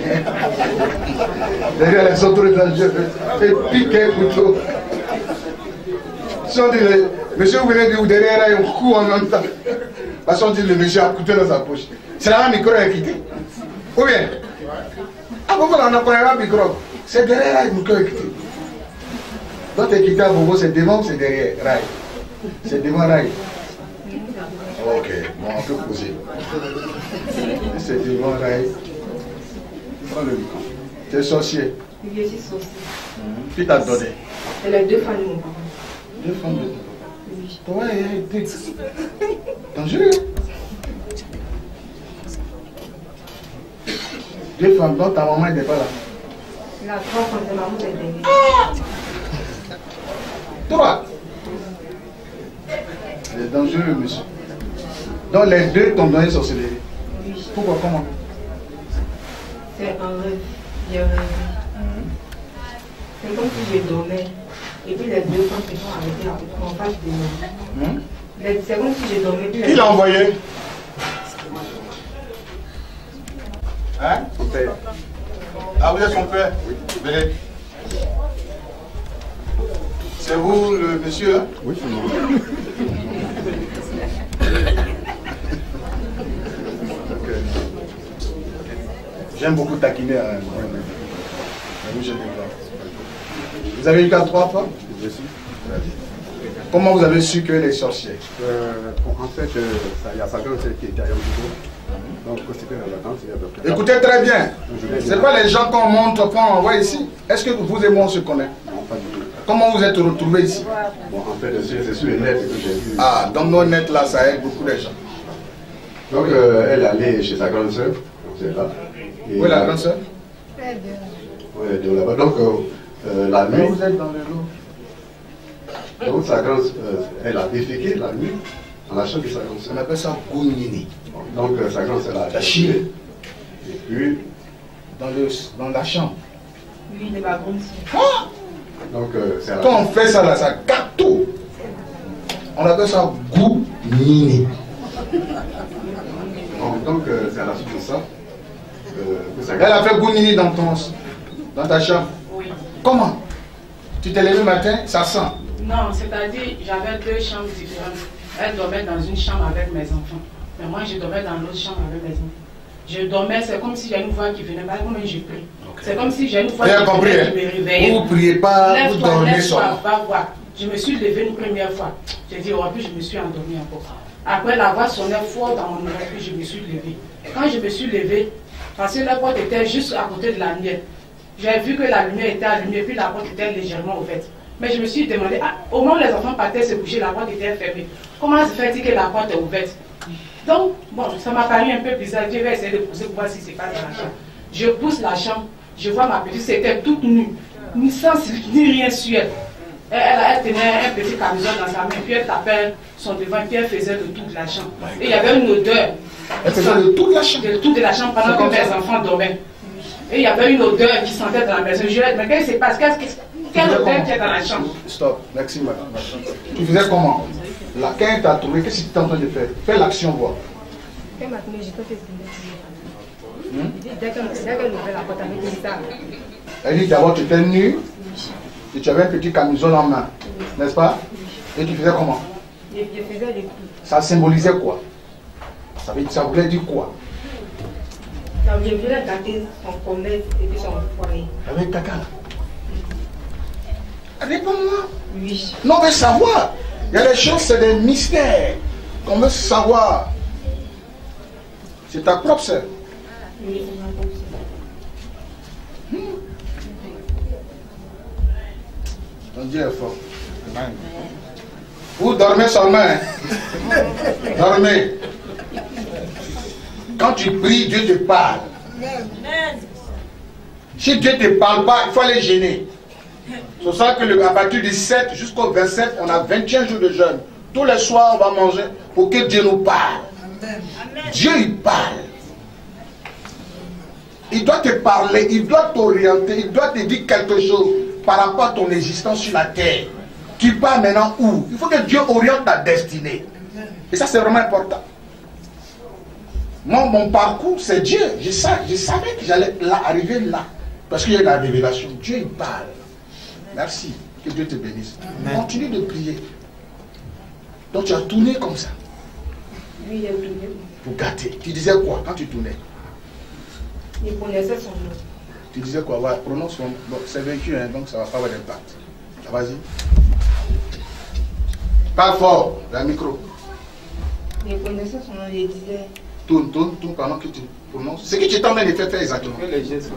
Derrière les autres étrangers. Et piquer couteau. Si on dit Monsieur, vous venez de vous derrière un coup en même temps. Parce qu'on dit le monsieur a coûté dans sa poche. C'est là le micro est quitté. Ou bien? Ah, pourquoi on n'a pas un micro? C'est derrière le micro est quitté. Quand tu es quitté à Bobo, c'est devant ou c'est derrière? Rail. C'est devant Rail. Ok, bon, on peut poser. C'est devant Rail. Prends le micro. Tu es sorcier. Je suis sorcier. Qui t'a donné? Elle a deux femmes de mon papa. Deux femmes de ton papa. Oui. Toi, il est dangereux. Deux femmes, donc ta maman n'était pas là. Il a trois femmes de maman est derrière. Toi. Il est dangereux, monsieur. Donc les deux t'ont donné sorcellerie. Oui. Pourquoi, comment? C'est un rêve. J'ai rêvé. C'est comme si je dormais. Et puis les deux femmes se sont arrêtées en face de moi. Hum? Les- C'est comme si je dormais. Puis les Qui l'a envoyé? Hein? Son père. Ah, vous êtes son père? Oui. Venez. C'est vous le monsieur là? Oui, c'est moi. Ok. J'aime beaucoup taquiner. Hein. Oui, je vous avez eu qu'à trois fois? Je suis. Comment vous avez su que les sorciers? Euh, en fait, euh, ça- il y a sa grande sœur qui était à Yamoussoukro. Donc, c'était dans la danse, il y a à peu près. Écoutez très bien. Je vais C'est dire- pas les gens qu'on montre, qu'on envoie ici. Est-ce que vous et moi on se connaît? Non, pas du tout. Comment vous êtes retrouvés ici? Bon, en fait, c'est c'est sur les net que j'ai vu. Ah, donc nos nets là, ça aide beaucoup les gens. Donc, euh, elle est allée chez sa grande sœur, c'est là. Et Où est la là- grande sœur? Ouais, de là-bas. Donc, euh, euh, la nuit, Vous êtes dans le lot. donc, sa grande euh, elle a déféqué la nuit dans la chambre de sa grande sœur. On appelle ça Gounini. Donc, euh, sa grande sœur a La chimie. Et puis, Dans, le, dans la chambre. Oui, de ma grande soeur. Ah! donc, euh, c'est à la Quand on fait ça là, ça capte tout. On appelle ça Gounini. Donc, donc, euh, c'est à la suite de ça euh, que sa Elle grande a fait Gounini dans, ton, dans ta chambre. Oui. Comment? Tu t'es levé le matin, ça sent. Non, c'est-à-dire, j'avais deux chambres différentes. Elle dormait dans une chambre avec mes enfants. Mais moi, je dormais dans l'autre chambre avec mes enfants. Je dormais, c'est comme si j'ai une voix qui venait, pas comme je prie. C'est comme si j'ai une voix Vous qui avez compris, venait hein? qui me réveillait. Vous ne priez pas, vous Lève-toi, dormez lève-toi, seulement. va voir. Je me suis levée une première fois. J'ai dit, oh, puis je me suis endormie encore. Après, la voix sonnait fort dans mon oreille, puis je me suis levée. Quand je me suis levée, parce que la porte était juste à côté de la mienne, j'ai vu que la lumière était allumée, puis la porte était légèrement ouverte. Mais je me suis demandé, ah, au moment où les enfants partaient se coucher, la porte était fermée. Comment se fait-il que la porte est ouverte? Donc, bon, ça m'a paru un peu bizarre. Je vais essayer de pousser pour voir si c'est pas dans la chambre. Je pousse la chambre, je vois ma petite, c'était toute nue, ni sans ni rien sur elle. Elle, elle, elle tenait un petit camisole dans sa main, puis elle tapait son devant, puis elle faisait le tour de la chambre. Et il y avait une odeur. Elle faisait le tour de la chambre. Le tour de la chambre pendant que mes enfants dormaient. Et il y avait une odeur qui sentait dans la maison. Je lui ai dit, mais qu'est-ce qui se passe? Qu'est-ce- Quelle odeur qui est dans la chambre? Stop, merci madame. Tu faisais comment? Là, quand elle t'a trouvé, qu'est-ce que tu es en train de faire? Fais l'action, voir. Quand m'a tenu, j'ai pas fait ce qu'il m'a dit. Dès qu'elle dès qu'elle ouvrait la porte avec une salle, Elle dit d'abord tu étais nu et tu avais un petit camisole en main, n'est-ce pas? Et tu faisais comment? je, je faisais les coups. Ça symbolisait quoi? Ça, veut, ça voulait dire quoi? Donc, je voulais gâter son commerce et puis son foyer. Avec caca. Réponds-moi. Oui. Non, on veut savoir. Il y a des choses, c'est des mystères qu'on veut savoir. C'est ta propre sœur. Oui, c'est ma grande soeur. Ton Dieu est fort. Vous dormez seulement. Hein? Dormez. Quand tu pries, Dieu te parle. Si Dieu ne te parle pas, il faut aller gêner. C'est ça que le, à partir du sept jusqu'au vingt-sept, on a vingt et un jours de jeûne. Tous les soirs, on va manger pour que Dieu nous parle. Dieu, il parle. Il doit te parler, il doit t'orienter, il doit te dire quelque chose par rapport à ton existence sur la terre. Tu pars maintenant où? Il faut que Dieu oriente ta destinée. Et ça, c'est vraiment important. Moi, mon parcours, c'est Dieu. Je, sa- je savais que j'allais là, arriver là. Parce qu'il y a la révélation. Dieu, il parle. Merci. Que Dieu te bénisse. Continue de prier. Donc tu as tourné comme ça. Oui, il a tourné. Pour gâter. Tu disais quoi quand tu tournais? Il connaissait son nom. Tu disais quoi? Ouais, prononce son nom. Bon, c'est vécu, hein, donc ça ne va pas avoir d'impact. Vas-y. Parle fort, le micro. Il connaissait son nom, il disait. Tourne, tourne, tourne pendant que tu prononces. C'est que tu t'en de faire, faire exactement. Les gestes.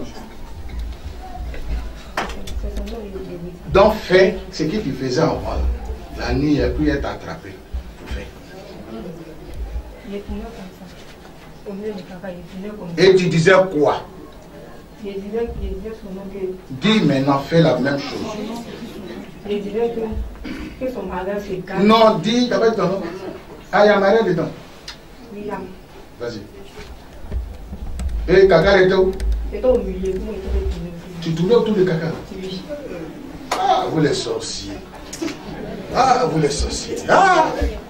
Donc fais ce que tu faisais avant. La nuit, il a pu être attrapé. Fais. Il est tourné comme ça. Au milieu du caca, il est tourné comme ça. Et tu disais quoi? Il disait, il disait son nom que. Dis maintenant, fais la même chose. Il disait que, que son mari c'est calme. Non, dis d'abord ton nom. Ah, il y a Maria dedans. William. Vas-y. Et Caca était où? C'était au milieu, comment il était tourné. Tu tournais autour de Caca? Oui. Ah, vous les sorciers. Ah, vous les sorciers. Ah!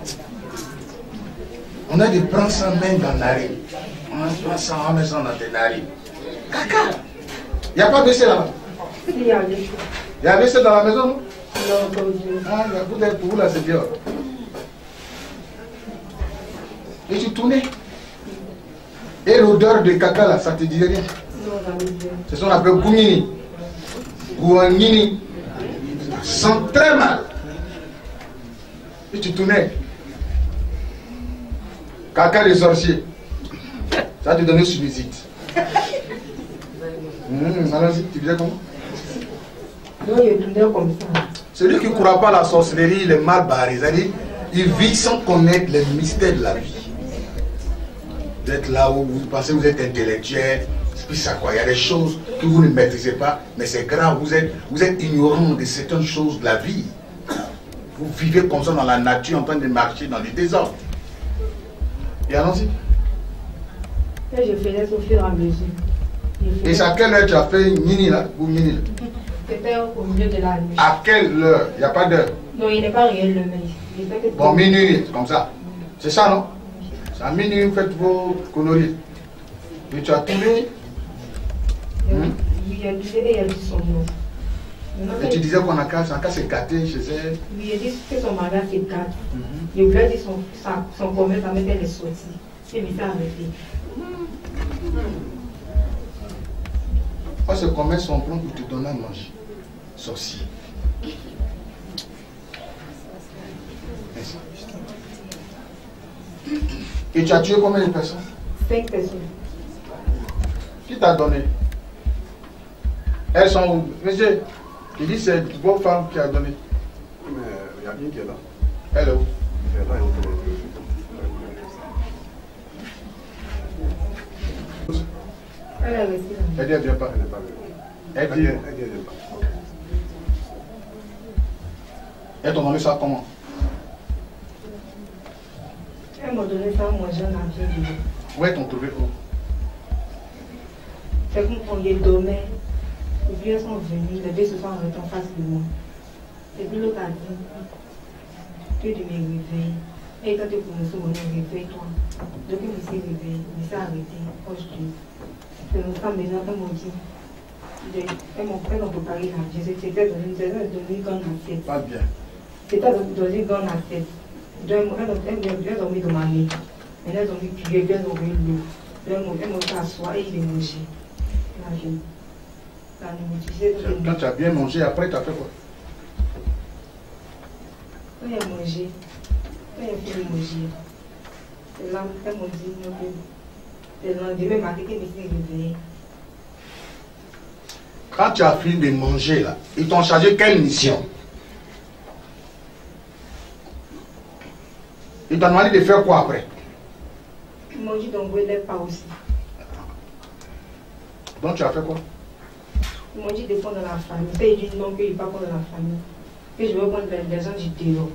On a des prendre sa main dans la narine. On prend ça en mettant dans tes narines. Caca! Il n'y a pas baissé là-bas? Il y a baissé. Il y a baissé dans la maison, non? Non, pas Dieu. Ah, il y a beaucoup d'être pour vous là, c'est bien. Et tu tournais. Et l'odeur de caca là, ça te disait rien? Non, ça me dit. C'est ce qu'on appelle goumini. Goumini. Ça sent très mal. Et tu tournais. Caca des sorciers. Ça te donnait sinusite. Mmh, allons-y, tu disais comment? Non, il tournait comme ça. Celui qui ne croit pas à la sorcellerie, il est mal barré. C'est-à-dire, il vit sans connaître les mystères de la vie. Vous êtes là où vous pensez que vous êtes intellectuel, puis ça quoi, il y a des choses que vous ne maîtrisez pas, mais c'est grave, vous êtes, vous êtes ignorant de certaines choses de la vie. Vous vivez comme ça dans la nature en train de marcher dans les désordres. Et allons-y. Et je faisais au fur et à mesure. Et c'est à quelle heure tu as fait Nini là, ou Nini là? C'était au milieu de la nuit. À quelle heure? Il n'y a pas d'heure. Non, il n'est pas réel le mais il fait que. Bon, minuit, comme ça. C'est ça, non? C'est à minuit, vous faites vos conneries. Et tu as tourné. Oui, il a dit, et il a dit son nom. Et tu disais qu'on a qu'à se gâter chez elle. Oui, il a dit que son mari c'est quatre. Il voulait dire son, son, son commerce, ça mettait les sorties. Et il s'est arrêté. Parce que commerce son plan pour te donner à manger. Sorcier. Et tu as tué combien de personnes? Cinq personnes. Qui t'a donné? Elles sont où? Monsieur, il dit c'est votre femme qui a donné. Mais il y a une qui est là. Elle est où? Elle est là, Elle est restée là. Elle dit elle vient pas. elle n'est pas venue. Elle Elle dit. dit, elle dit, elle n'est pas. Elle t'a donné ça comment? Elle m'a donné ça à manger en avion. Où est-on trouvé où? C'est comme quand il dormait. Les vieux sont venus, les vieux se sont arrêtés en face de moi. Et puis l'autre a dit que tu me réveilles. Et quand tu commences mon nom, réveille-toi. Donc il me s'est réveillé, il s'est arrêté, proche de lui. C'est notre femme maison, elle m'a dit. Elles m'ont préparé l'avion. C'était dans une grande assiette. Pas bien. C'était dans une grande assiette. Elles ont mis dans ma main. Elles ont mis cuillère, elles ont mis l'eau. Elles m'ont fait asseoir et ils ont mangé. Quand tu as bien mangé, après tu as fait quoi? Quand il a mangé, quand il a fait manger, c'est là qu'elles m'ont dit que le lendemain matin, qu'elle me s'est réveillée. Quand tu as fini de manger là, ils t'ont chargé quelle mission? Ils t'ont demandé de faire quoi après? Ils m'ont dit d'envoyer les pas aussi. Donc tu as fait quoi? Ils m'ont dit de prendre dans la famille. C'est dit non, qu'il ne pas prendre dans la famille. Que je veux prendre les gens du dehors.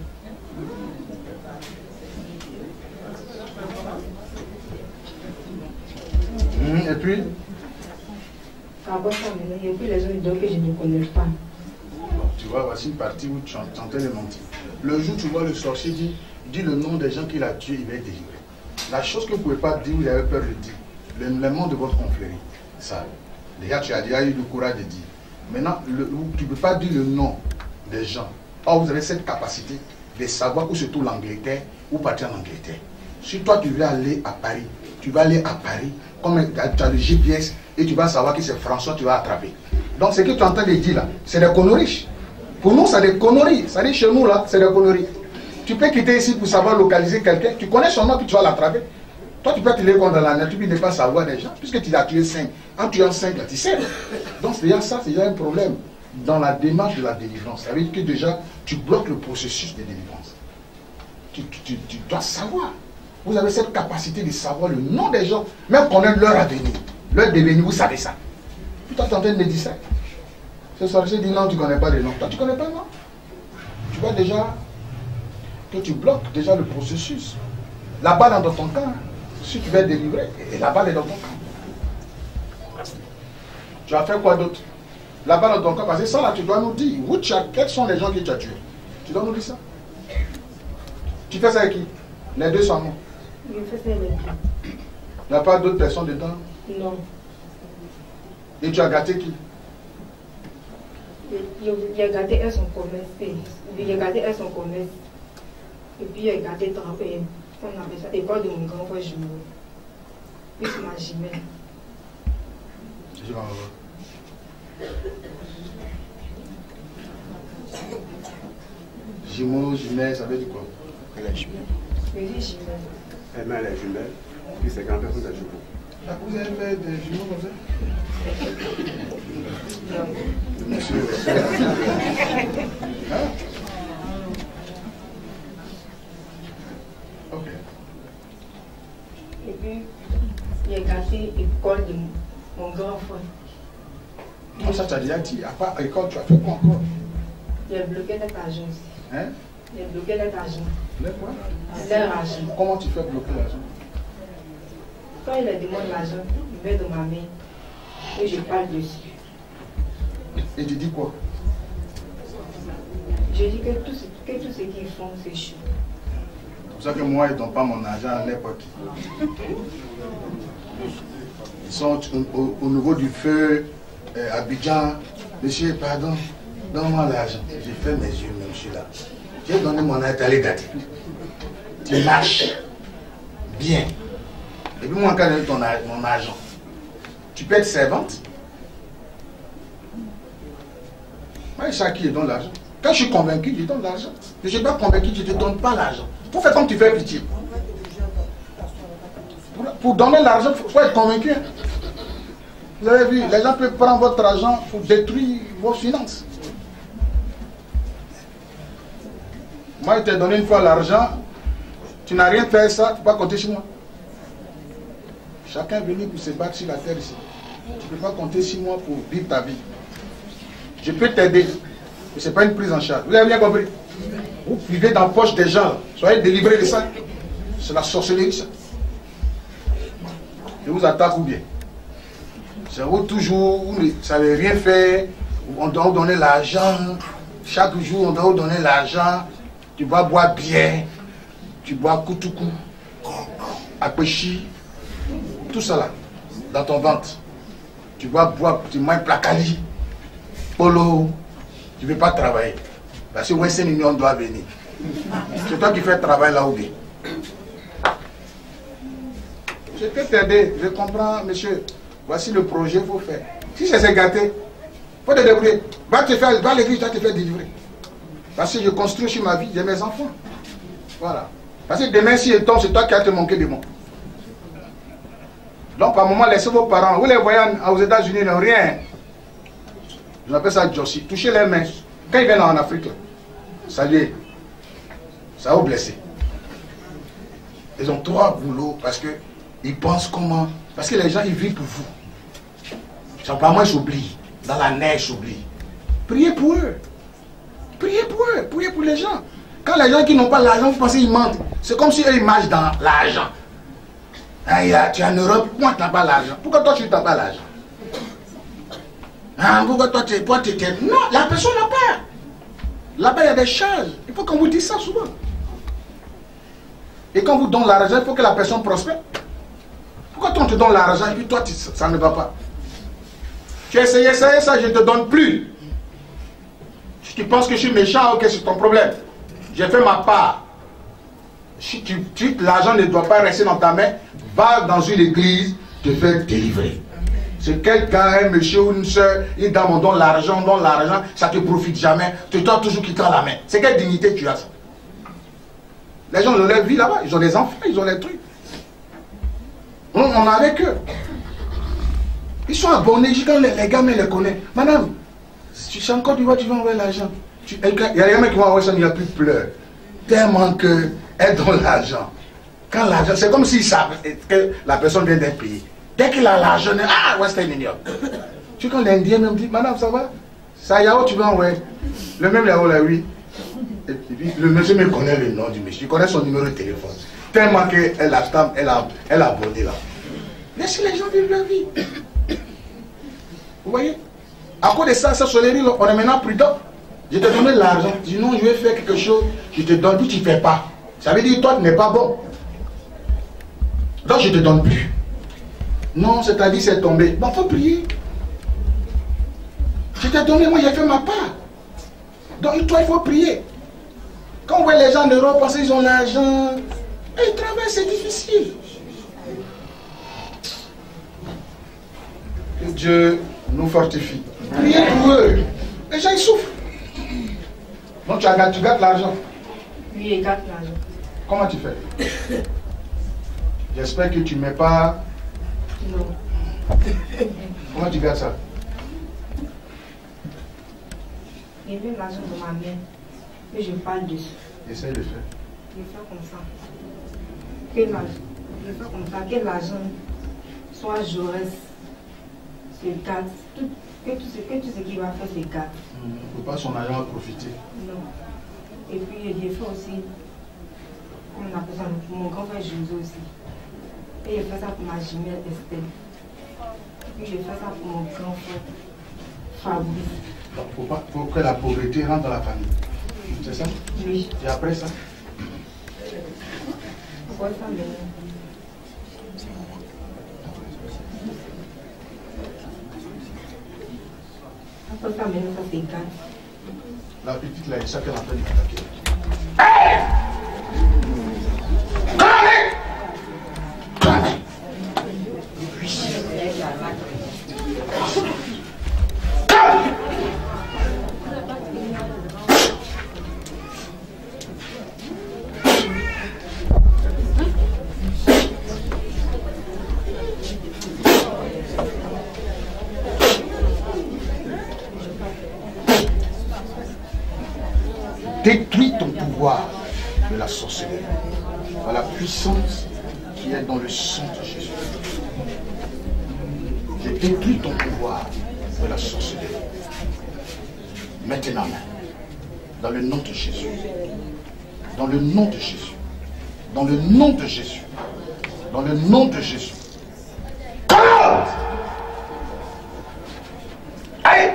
Mmh, et puis? Après ça, maintenant, il y a plus les gens du dehors que je ne connais pas. Bon, tu vois, voici une partie où tu entends les mentir. Le jour où tu vois le sorcier dit, dit le nom des gens qu'il a tués, il va être délivré. La chose que vous ne pouvez pas dire, vous avez peur de dire, le, le nom de votre confrérie, ça. Déjà, tu as déjà eu le courage de dire. Maintenant, le, tu ne peux pas dire le nom des gens. Or, vous avez cette capacité de savoir où se trouve l'Angleterre, où partir en Angleterre. Si toi tu veux aller à Paris, tu vas aller à Paris, comme tu as le G P S, et tu vas savoir que c'est François, tu vas attraper. Donc ce que tu entends de dire là, c'est des conneries. Pour nous, c'est des conneries. Ça dit chez nous là, c'est des conneries. Tu peux quitter ici pour savoir localiser quelqu'un, tu connais son nom, puis tu vas l'attraper. Toi, tu peux te lever dans la nature, puis ne pas savoir des gens, puisque tu as tué cinq. En tuant cinq, là, tu sais. Donc c'est déjà ça, c'est déjà un problème dans la démarche de la délivrance. Ça veut dire que déjà, tu bloques le processus de délivrance. Tu, tu, tu, tu dois savoir. Vous avez cette capacité de savoir le nom des gens, même connaître leur avenir, leur devenir, vous savez ça. Puis toi, tu es en train de me dire ça. Ce sorcier dit non, tu ne connais pas les noms. Toi, tu ne connais pas, non? Tu vois déjà que tu bloques déjà le processus. La balle est dans ton camp. Si tu veux être délivré, et la balle est dans ton camp. Tu as fait quoi d'autre? La balle est dans ton camp, parce que ça là, tu dois nous dire où tu as, quels sont les gens que tu as tués. Tu dois nous dire ça. Tu fais ça avec qui? Les deux sont morts. Je fais ça avec lui. Il n'y a pas d'autres personnes dedans? Non. Et tu as gâté qui? Il a gardé un son commerce. Il a gardé un son commerce. Et puis il a gardé trempé. On appelle ça école de mon grand frère jumeau. Puis c'est ma jumelle. Je vais en voir. Jumeau, jumelle, ça veut dire quoi? Elle est jumelle. Je dis jumelle. Elle met les jumelles, puis ses grands-pères sont des jumeaux. Ah, vous avez fait des jumeaux comme ça? Non. Monsieur. Hein? Ok. Et puis, il a gardé l'école de mon grand frère. Non, ça tu as déjà dit. À part l'école, tu as fait quoi encore? Il a bloqué notre agence. Hein? Il a bloqué notre agent. Le quoi? Leur agent. Comment tu fais bloquer l'argent? Quand il a demandé l'argent, il met dans ma main et je parle dessus. Et tu dis quoi? Je dis que tout ce, que tout ce qu'ils font, c'est chaud. C'est pour ça que moi, ils ne donnent pas mon argent à n'importe qui. Ils sont au, au, au niveau du feu, euh, Abidjan. Monsieur, pardon, donne-moi l'argent. J'ai fait mes yeux, monsieur là. J'ai donné mon argent, allez gâter. Tu lâches. Bien. Et puis moi, quand j'ai ton mon argent, tu peux être servante. Moi, chaque qui donne l'argent. Quand je suis convaincu, je donne l'argent. Je ne suis pas convaincu, je ne te donne pas l'argent. Pour faire comme tu fais pitié. Pour, pour donner l'argent, il faut être convaincu. Hein. Vous avez vu, les gens peuvent prendre votre argent pour détruire vos finances. Moi, je t'ai donné une fois l'argent, tu n'as rien fait ça, tu ne peux pas compter sur moi. Chacun est venu pour se battre sur la terre ici. Tu ne peux pas compter sur moi pour vivre ta vie. Je peux t'aider, mais ce n'est pas une prise en charge. Vous avez bien compris? Vous vivez dans la poche des gens, soyez délivrés de ça. C'est la sorcellerie, ça. Je vous attaque ou bien. C'est vous toujours, vous ne savez rien faire, on doit vous donner l'argent. Chaque jour, on doit vous donner l'argent. Tu vas boire bien, tu bois koutoukou, akwechi, tout ça là, dans ton ventre. Tu vas boire, tu manges placali, polo, tu ne veux pas travailler. Parce que Western Union doit venir. C'est toi qui fais le travail là où bien. Je peux t'aider, je comprends, monsieur. Voici le projet qu'il faut faire. Si c'est gâté, il faut te débrouiller. Va te faire, va à l'église, tu vas te faire délivrer. Parce que je construis sur ma vie, j'ai mes enfants. Voilà. Parce que demain, si il tombe, c'est toi qui as te manqué de moi. Donc, par moment, laissez vos parents. Vous les voyez aux États-Unis, ils n'ont rien. J'appelle ça Jossi. Touchez les mains. Quand ils viennent en Afrique, ça y est. Ça va vous blesser. Ils ont trois boulots parce qu'ils pensent comment. Parce que les gens, ils vivent pour vous. Par moi, j'oublie. Dans la neige, j'oublie. Priez pour eux. Priez pour eux. Priez pour les gens. Quand les gens qui n'ont pas l'argent, vous pensez qu'ils mentent. C'est comme si eux, ils marchent dans l'argent. Ah, tu es en Europe, moi, tu n'as pas l'argent. Pourquoi toi, tu n'as pas l'argent? Ah, pourquoi toi, tu es... Non, la personne n'a pas. Là-bas, il y a des charges. Il faut qu'on vous dise ça souvent. Et quand vous donnez l'argent, il faut que la personne prospère. Pourquoi toi, on te donne l'argent et puis toi, tu, ça ne va pas? Tu as essayé ça et ça, je ne te donne plus. Si tu penses que je suis méchant, ok, c'est ton problème. j'ai fait ma part. Si tu, tu l'argent ne doit pas rester dans ta main, va dans une église te faire délivrer. C'est quelqu'un, un monsieur ou une soeur, une dame, on donne l'argent, on donne l'argent, ça ne te profite jamais. Tu dois toujours quitter la main. C'est quelle dignité tu as ça? Les gens ont leur vie là-bas, ils ont des enfants, ils ont des trucs. On, on est avec eux. Ils sont abonnés, quand les, les gamins les connaissent. Madame, si tu sais encore du vois, tu vas envoyer l'argent. Il y a des gamins qui vont envoyer ça, il n'y a plus de pleurs. Tellement qu'elle donne l'argent. Quand l'argent, c'est comme s'ils savent que la personne vient d'être payée. Dès qu'il a l'argent, ah, Western Union. Tu quand l'Indien me dit, madame, ça va? Ça y est, tu vas envoyer. Le même là, là, oui. Et puis, le monsieur me connaît le nom du monsieur, il connaît son numéro de téléphone. Tellement qu'elle a, elle a, elle a abonné là. Laissez les gens vivre leur vie. Vous voyez? À cause de ça, ça soleil, on est maintenant prudent. Je te donne l'argent. Sinon, je vais faire quelque chose. Je te donne, puis tu ne fais pas. Ça veut dire que toi, tu n'es pas bon. Donc, je ne te donne plus. Non, c'est-à-dire c'est tombé. Bon, il faut prier. Je t'ai donné, moi, j'ai fait ma part. Donc, toi, il faut prier. Quand on voit les gens en Europe, parce qu'ils ont l'argent, et ils travaillent, c'est difficile. Que Dieu nous fortifie. Priez pour eux. Les gens, ils souffrent. Donc, tu, tu gâtes l'argent. Oui, je gâte l'argent. Comment tu fais? J'espère que tu ne mets pas... Non. Comment tu gâtes ça? Je mets l'argent dans ma main et je parle dessus. Essaye de faire. Je fais comme ça. Que l'argent, je fais comme ça, que l'argent soit Jaurès, se gâte. Tout, que, tout ce, que tout ce qu'il va faire se gâte. Il ne faut pas son argent profiter. Non. Et puis je fais aussi, comme on appelle ça, pour mon grand frère José aussi. Et je fais ça pour ma jumelle Estelle. Et puis je fais ça pour mon grand frère Fabrice. Donc, il faut, faut que la pauvreté rentre dans la famille. C'est ça? Oui. Et après ça? Pourquoi ça me... Après ça, maintenant, ça c'est gâte. La petite là, chacun en train de m'attaquer. Hey! Détruis ton pouvoir de la sorcellerie par la puissance qui est dans le sang de Jésus. Je détruis ton pouvoir de la sorcellerie. Maintenant, dans le nom de Jésus, dans le nom de Jésus, dans le nom de Jésus, dans le nom de Jésus. Commande! Allez!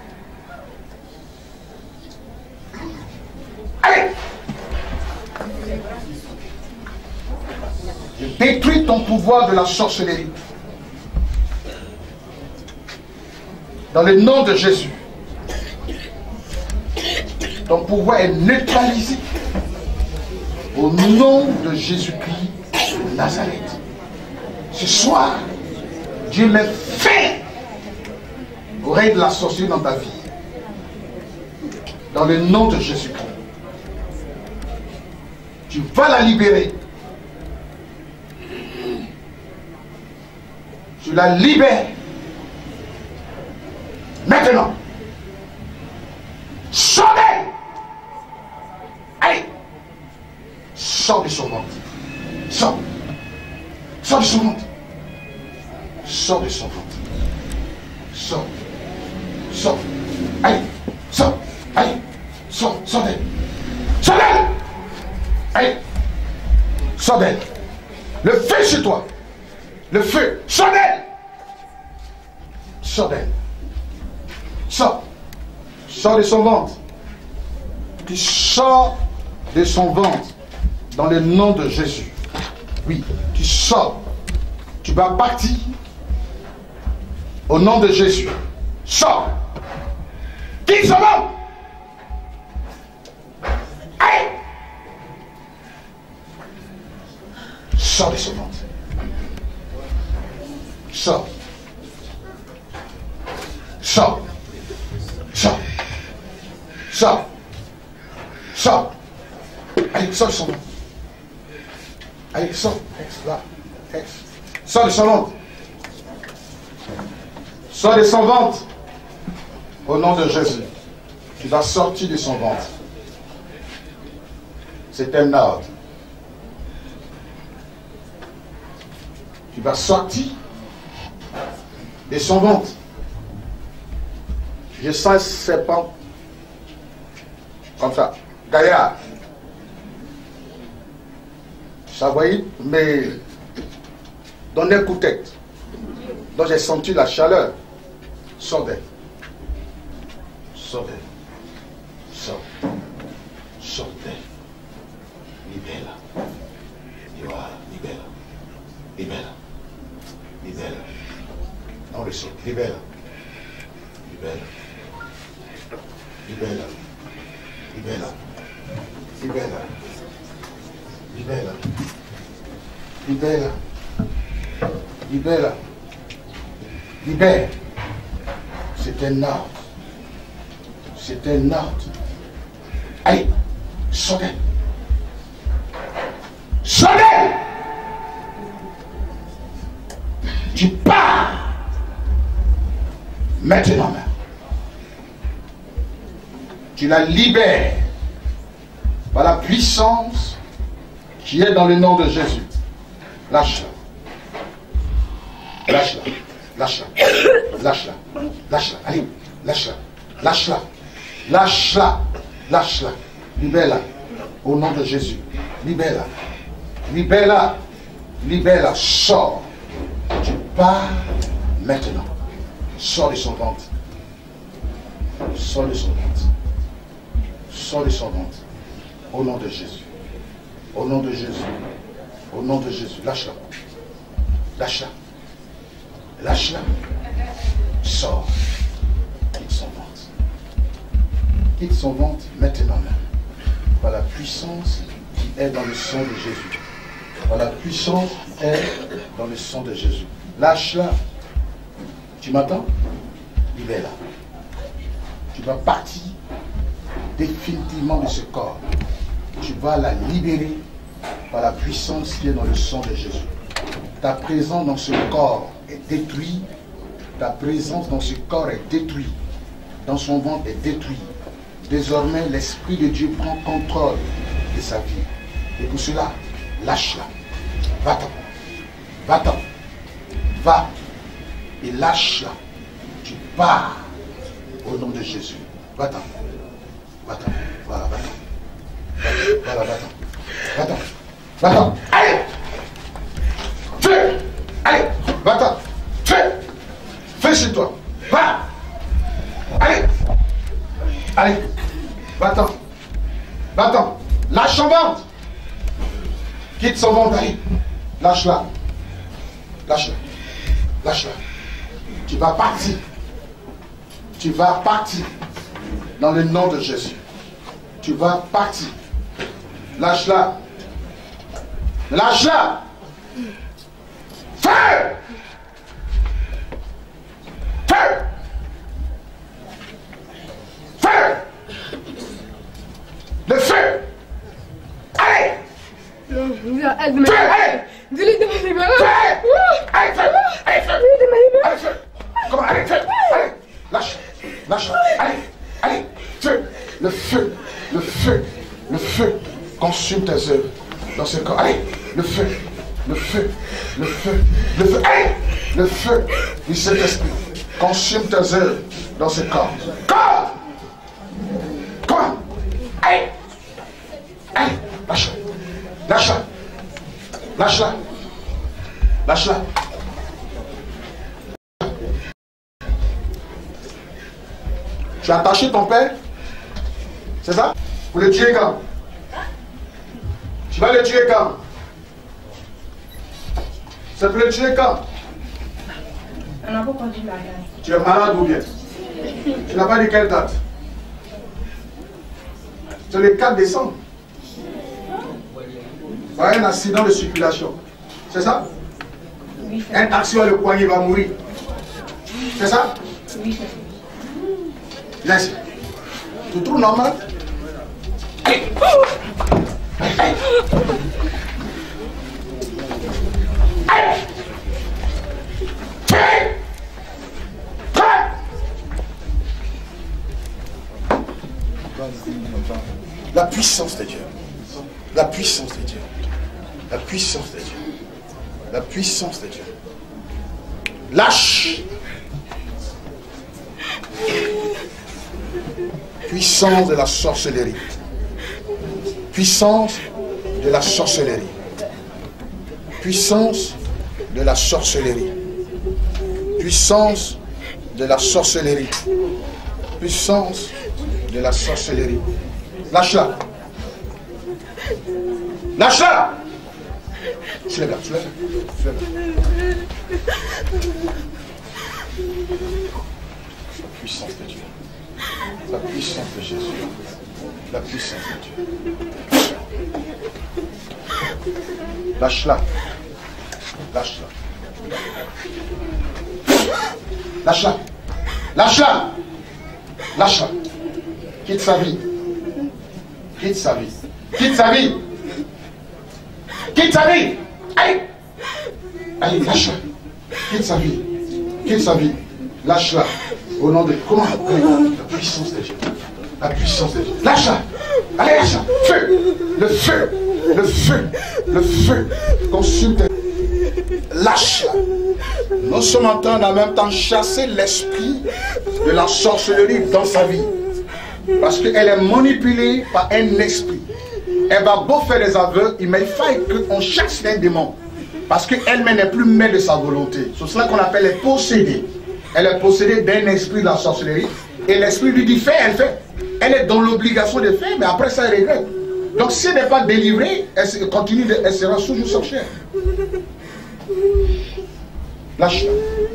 Allez! Je détruis ton pouvoir de la sorcellerie. Dans le nom de Jésus. Ton pouvoir est neutralisé. Au nom de Jésus-Christ de Nazareth. Ce soir, Dieu met fin au règne de la sorcellerie dans ta vie. Dans le nom de Jésus-Christ. Tu vas la libérer. Tu la libères. Maintenant. Sortez. Allez. Sors de son ventre. Sors. Sors de son ventre. Sors de son ventre. Sors. Sors. Allez. Sors. Allez. Sors. Sors d'elle. Sors d'elle. Allez. Sors d'elle. Le feu sur toi. Le feu. Sors d'elle. Sors d'elle. Sors. Sors de son ventre. Tu sors de son ventre. Dans le nom de Jésus. Oui, tu sors. Tu vas partir. Au nom de Jésus. Sors. Quitte son ventre. Allez. Sors de son ventre. Sors. Sors. Sors. Sors. Sors. Allez, sors de son ventre. Allez, sors. Là. Sors de son ventre. Sors de son ventre. Au nom de Jésus. Tu vas sortir de son ventre. C'est un ordre. Tu vas sortir de son ventre. Je sens un serpent comme ça. Gaillard. Ça voyait, mais donner un coup de tête. Donc j'ai senti la chaleur. Sors d'elle. Sors d'elle. Sors. Sors d'elle. Libère-la. Voilà, libère-la. Libère-la. Libère-la. Non, le sort. Libère-la. Libère-la. Libère-la. Libère-la. Libère-la. Libère-la. Libère-la. Libère-la. Libère. C'est un ordre. C'est un ordre. Allez, sonnez. Sonnez. Tu pars. Maintenant. Tu la libères par la puissance qui est dans le nom de Jésus. Lâche-la. Lâche-la. Lâche-la. Lâche-la. Lâche-la. Allez, lâche-la. Lâche-la. Lâche-la. Lâche-la. Libère-la. Au nom de Jésus. Libère-la. Libère-la. Libère-la. Sors. Tu pars maintenant. Sors de son ventre. Sors de son ventre. Sors de son ventre. Au nom de Jésus. Au nom de Jésus. Au nom de Jésus. Lâche-la. Lâche-la. Lâche-la. Sors. Quitte son ventre. Quitte son ventre maintenant même. Par la puissance qui est dans le sang de Jésus. Par la puissance qui est dans le sang de Jésus. Lâche-la. Tu m'entends? Libère-la. Tu vas partir définitivement de ce corps. Tu vas la libérer par la puissance qui est dans le sang de Jésus. Ta présence dans ce corps est détruite. Ta présence dans ce corps est détruite. Dans son ventre est détruite. Désormais, l'Esprit de Dieu prend contrôle de sa vie. Et pour cela, lâche-la. Va-t'en. Va-t'en. Va. Et lâche-la. Tu pars au nom de Jésus. Va-t'en. Va-t'en. Voilà, va-t'en. Voilà, va-t'en. Va-t'en. Va-t'en. Allez. Fais. Allez. Va-t'en. Fais. Fais chez toi. Va. Allez. Allez. Va-t'en. Va-t'en. Lâche son ventre. Quitte son ventre. Allez. Lâche-la. Lâche-la. Lâche-la. Tu vas partir. Tu vas partir. Dans le nom de Jésus. Tu vas partir. Lâche-la. Lâche-la. Feu. Feu. Feu. Le feu. Allez. Feu. Allez. Allez, feu. Allez, feu. Allez, feu. Comment? Allez, feu. Allez. Lâche. Lâche. Allez. Allez. Feu. Le feu. Le feu. Le feu. Consume tes œuvres dans ce corps. Allez. Le feu. Le feu. Le feu. Le feu. Allez. Le feu du Saint-Esprit. Consume tes œuvres dans ce corps. Corps. Corps. Allez. Allez. Lâche-la. Lâche-la. Lâche-la. Lâche-la. Tu as attaché ton père? C'est ça? Pour le tuer quand? Tu vas le tuer quand? C'est pour le tuer quand? On n'a pas conduit la date. Tu es malade ou bien? Tu n'as pas dit quelle date? C'est le quatre décembre. Voilà un accident de circulation. C'est ça? Oui, Un action, le poignet va mourir. C'est ça? oui, ça. Laisse. Tu trouves normal? Allez. Allez. Allez. Allez. La puissance de Dieu. La puissance de Dieu. La puissance de Dieu. La puissance de Dieu. Lâche. Puissance de la sorcellerie. Puissance de la sorcellerie. Puissance de la sorcellerie. Puissance de la sorcellerie. Puissance de la sorcellerie. Lâche-la. Lâche-la. Soulève-la, soulève-la. Soulève-la. La puissance de Dieu. La puissance de Jésus. La puissance de Dieu. Lâche-la. Lâche-la. Lâche-la. Lâche-la. Lâche-la. Quitte sa vie. Quitte sa vie. Quitte sa vie. Quitte sa vie. Allez. Allez, lâche-la. Quitte sa vie. Quitte sa vie. Lâche-la. Au nom de... Comment? La puissance de Dieu. La puissance de Dieu. Lâche-la. Allez, lâche-la. Feu. Le feu. Le feu. Le feu. Consume tes... Lâche-la. Nous sommes en train en même temps chasser l'esprit de la sorcellerie dans sa vie. Parce qu'elle est manipulée par un esprit. Elle va beau faire des aveux, mais il faut qu'on chasse un démon. Parce qu'elle-même n'est plus maître de sa volonté. C'est cela qu'on appelle les possédés. Elle est possédée d'un esprit de la sorcellerie. Et l'esprit lui dit fais, elle fait. Elle est dans l'obligation de faire, mais après ça, elle regrette. Donc si elle n'est pas délivrée, elle continue, de, elle sera toujours sorcière. Lâche-la.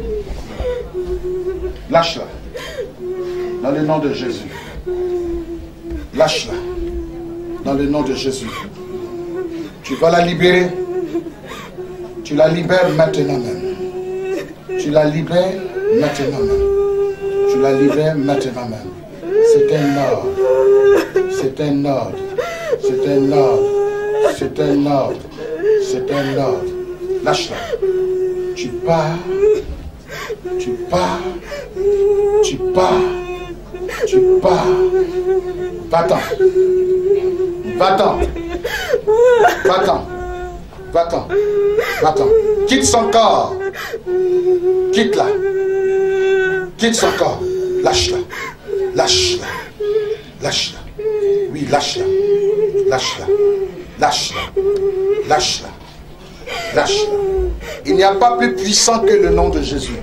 Lâche-la. Dans le nom de Jésus. Lâche-la. Dans le nom de Jésus. Tu vas la libérer. Tu la libères maintenant même. Tu la libères maintenant même. Tu la libères maintenant même. C'est un ordre. C'est un ordre. C'est un ordre. C'est un ordre. C'est un ordre. Lâche-la. Tu pars. Tu pars. Tu pars. Tu pars. Va-t'en. Va-t'en. Va-t'en. Va-t'en. Va-t'en. Quitte son corps. Quitte-la. Quitte son corps. Lâche-la. Lâche-la. Lâche-la. Oui, lâche-la. Lâche-la. Lâche-la. Lâche-la. Lâche-la. Il n'y a pas plus puissant que le nom de Jésus.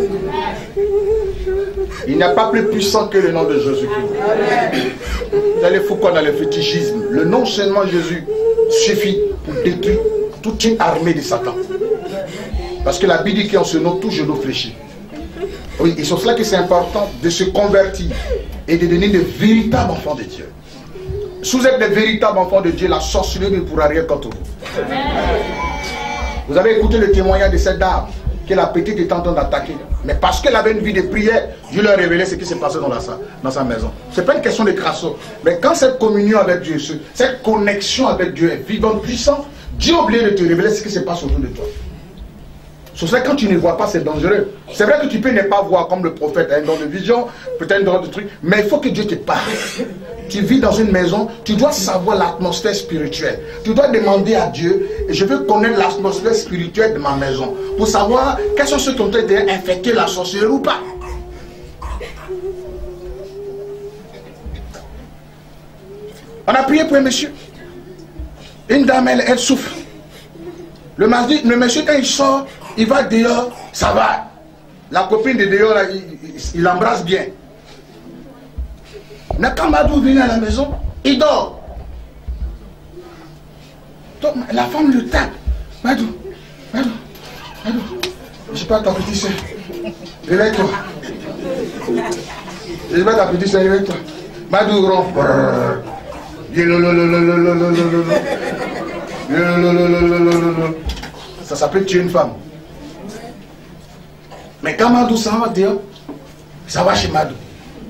Il n'y a pas plus puissant que le nom de Jésus-Christ. Vous allez fou qu'on a le fétichisme. Le nom seulement Jésus suffit pour détruire toute une armée de Satan. Parce que la Bible dit qu'en ce nom, tout genou fléchit. Oui, et c'est pour cela que c'est important de se convertir et de devenir de véritables enfants de Dieu. Si vous êtes des véritables enfants de Dieu, la sorcellerie ne pourra rien contre vous. Vous avez écouté le témoignage de cette dame que la petite était en train d'attaquer. Mais parce qu'elle avait une vie de prière, Dieu leur révélait ce qui s'est passé dans, la, dans sa maison. Ce n'est pas une question de crasso. Mais quand cette communion avec Dieu, cette connexion avec Dieu est vivante, puissante, Dieu a oublié de te révéler ce qui se passe autour de toi. C'est ça, quand tu ne vois pas, c'est dangereux. C'est vrai que tu peux ne pas voir comme le prophète, un don de vision, peut-être un don de truc, mais il faut que Dieu te parle. Tu vis dans une maison, tu dois savoir l'atmosphère spirituelle. Tu dois demander à Dieu, et je veux connaître l'atmosphère spirituelle de ma maison, pour savoir quels sont ceux qui ont été infectés la sorcellerie ou pas. On a prié pour un monsieur. Une dame, elle, elle souffre. Le, mardi, le monsieur, quand il sort, il va dehors, ça va. La copine de dehors, là, il, il, il l'embrasse bien. Mais quand Madou vient à la maison, il dort. Donc, la femme le tape. Madou, Madou, Madou, je sais pas ta petite soeur. Réveille-toi. Je sais pas ta petite soeur, réveille-toi. Madou rompt. Ça s'appelle tuer une femme. Mais quand Madou s'en va dehors, ça va chez Madou.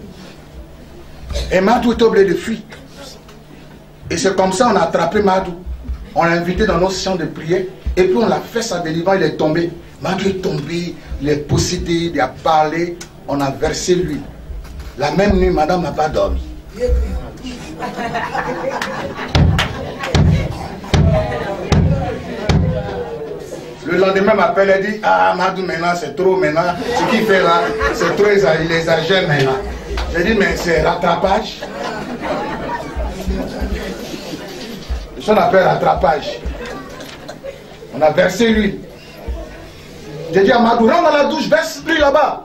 Et Madou est obligé de fuir. Et c'est comme ça qu'on a attrapé Madou. On l'a invité dans nos chants de prière. Et puis on l'a fait sa délivrance, il est tombé. Madou est tombé, il est possédé, il a parlé. On a versé l'huile. La même nuit, madame n'a pas dormi. Le lendemain, m'appelle et dit, ah, Madou, maintenant, c'est trop, maintenant. Ce qu'il fait là, c'est trop, il exagère maintenant. J'ai dit, mais c'est rattrapage. Ce qu'on appelle rattrapage. On a versé l'huile. J'ai dit à Madou, rentre dans la douche, verse l'huile là-bas.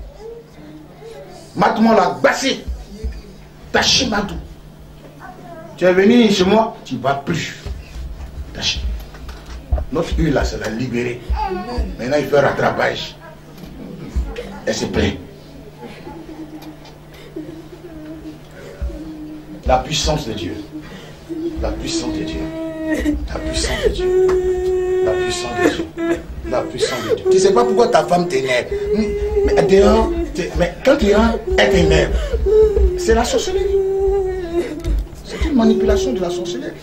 Madou l'a bassé. Taché Madou. Tu es venu chez moi, tu ne vas plus. Taché. Notre huile là, ça l'a libéré. Maintenant, il fait rattrapage. Elle se plaît. La puissance de Dieu. La puissance de Dieu. La puissance de Dieu. La puissance de Dieu. La puissance de Dieu. Tu ne sais pas pourquoi ta femme t'énerve. Mais dehors, mais quand tu rentres, elle t'énerve. C'est la sorcellerie. C'est une manipulation de la sorcellerie.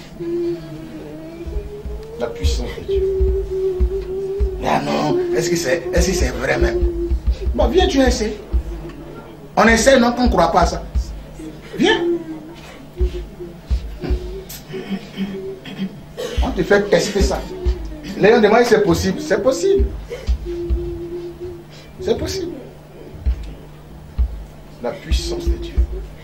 La puissance de Dieu. Ah non, est-ce que c'est est-ce que c'est vrai même? Bon, viens, tu essaies. On essaie, non, qu'on ne croit pas à ça. Viens. On te fait tester ça. Les gens demandent si c'est possible. C'est possible. C'est possible. La puissance de Dieu.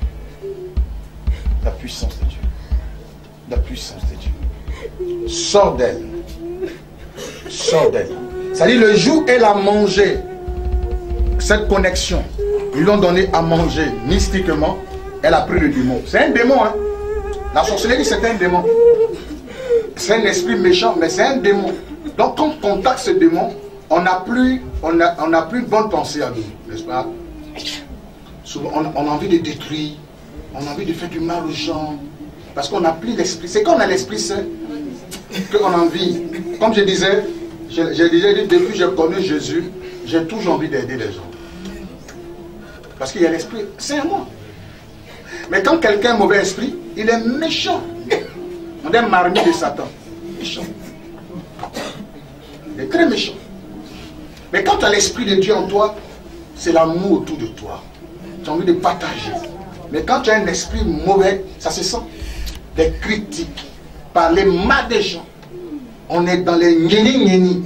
La puissance de Dieu. La puissance de Dieu. Sors d'elle. Sors d'elle. C'est-à-dire le jour où elle a mangé cette connexion, ils lui ont donné à manger mystiquement, elle a pris le démon. C'est un démon, hein. La sorcellerie, c'est un démon. C'est un esprit méchant, mais c'est un démon. Donc, quand on contacte ce démon, on n'a plus, on a, on a plus de bonne pensée à nous, n'est-ce pas? Souvent, on, on a envie de détruire, on a envie de faire du mal aux gens, parce qu'on n'a plus l'esprit. C'est quand on a l'esprit saint qu'on a envie. Comme je disais, je, je disais, depuis que je connais Jésus, j'ai toujours envie d'aider les gens. Parce qu'il y a l'esprit saint en moi. Mais quand quelqu'un a un mauvais esprit, il est méchant. On est marmite de Satan. Méchant. Il est très méchant. Mais quand tu as l'esprit de Dieu en toi, c'est l'amour autour de toi. Tu as envie de partager. Mais quand tu as un esprit mauvais, ça se sent. Des critiques, parler mal des gens. On est dans les nieni nieni.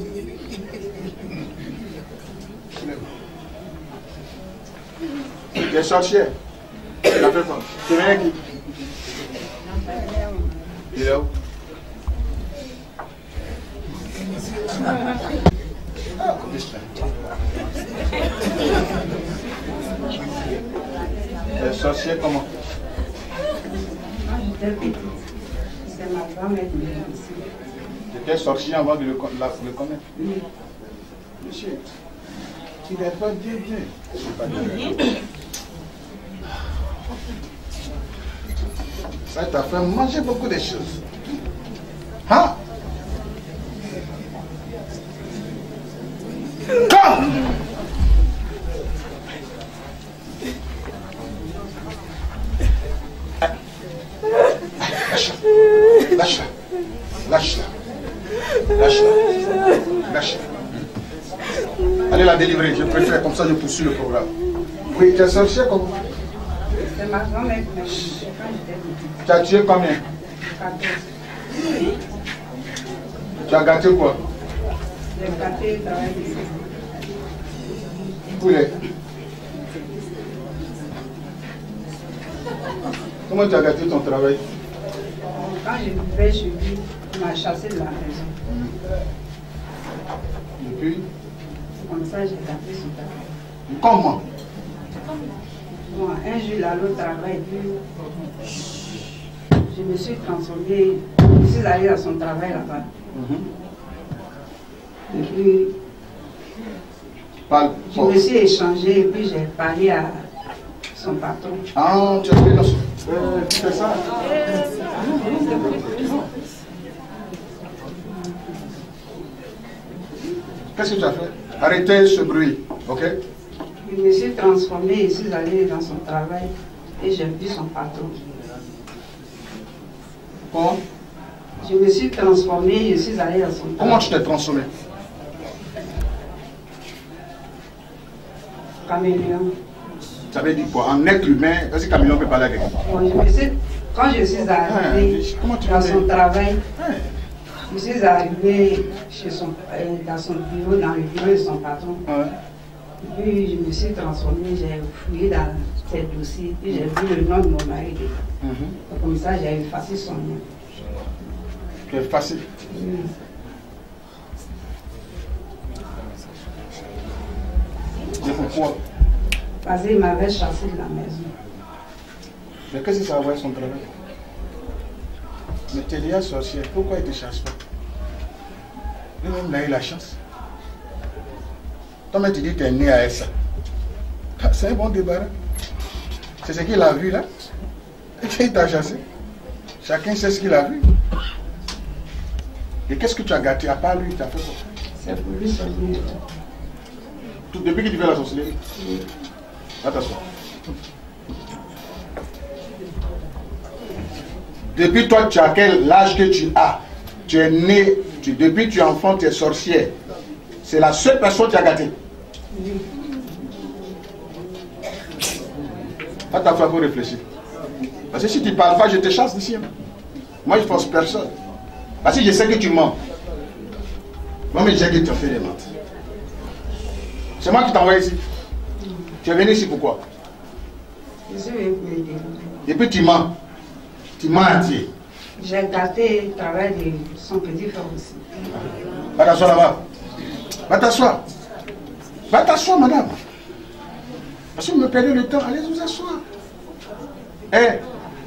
Tu es sorcière. Tu l'as fait quoi? Tu viens qui? Il est où? Ah, les sorciers comment? C'est ma grand-mère qui m'a dit. J'étais sorcier avant de le, la, le connaître. Oui. Monsieur, tu n'es pas bien bien. Je suis pas bien. Ça t'a fait manger beaucoup de choses. Hein? Come! Lâche-la. Lâche-la. Lâche-la. Lâche-la. Lâche-la. Allez la délivrer. Je préfère comme ça, je poursuis le programme. Oui, tu es sorcier comment? C'est ma grand-mère qui m'a dit. Tu as tué combien? Tu as gâté quoi? J'ai gâté le travail ici. Poulet. Comment tu as gâté ton travail? Quand je vivais chez lui, il m'a chassé de la maison. Depuis? Comme ça, j'ai gâté son travail. Comment? Bon, un jour, il allait au travail, puis je me suis transformée, je suis allée dans son travail là-bas. Mm-hmm. Et puis, Parle, je me suis échangée et puis j'ai parlé à son patron. Ah, tu as fait dans son... Euh, tu fais ça? Qu'est-ce que tu as fait? Arrêtez ce bruit, ok? Je me suis transformée, je suis allée dans son travail et j'ai vu son patron. Comment? Je me suis transformée, je suis allée dans son travail. Comment tu t'es transformé? Caméléon. Ça veut dire quoi? En être humain, est-ce que Caméléon peut parler avec toi? Bon, je me suis, quand je suis arrivée ah, dans son travail, ah. je suis arrivée chez son, euh, dans son bureau, dans le bureau de son patron. Ah. Puis je me suis transformée, j'ai fouillé dans ses dossiers, puis j'ai vu le nom de mon mari. Mm -hmm. Comme ça, j'ai effacé son nom. Tu as effacé? Oui. C'est pourquoi? Parce qu'il m'avait chassé de la maison. Mais qu'est-ce que ça va son travail? Mais tu es déjà sorcière, pourquoi il ne te chasse pas? Lui-même, il a eu la chance. Toi, mais tu dis que tu es né à ça. C'est un bon débarras. C'est ce qu'il a vu là. Et il t'a chassé. Chacun sait ce qu'il a vu. Et qu'est-ce que tu as gâté? À part lui, tu as fait quoi? C'est pour lui seulement. Tout depuis que tu fais la sorcellerie? Oui. Attention. Depuis toi, tu as quel âge que tu as? Tu es né, tu, depuis que tu es enfant, tu es sorcière. C'est la seule personne qui a gâté. Oui. Attends, il faut réfléchir. Parce que si tu ne parles pas, je te chasse d'ici. Moi, je ne force personne. Parce que je sais que tu mens. Moi, mais je sais que tu as fait des mentes. C'est moi qui t'ai envoyé ici. Tu es venu ici pourquoi? Je suis venu pour aider. Et puis tu mens. Tu mens entier. J'ai gâté le travail de son petit frère aussi. Va t'asseoir là-bas. Va t'asseoir. Va t'asseoir, madame. Parce que vous me perdez le temps. Allez vous asseoir. Eh. Hey.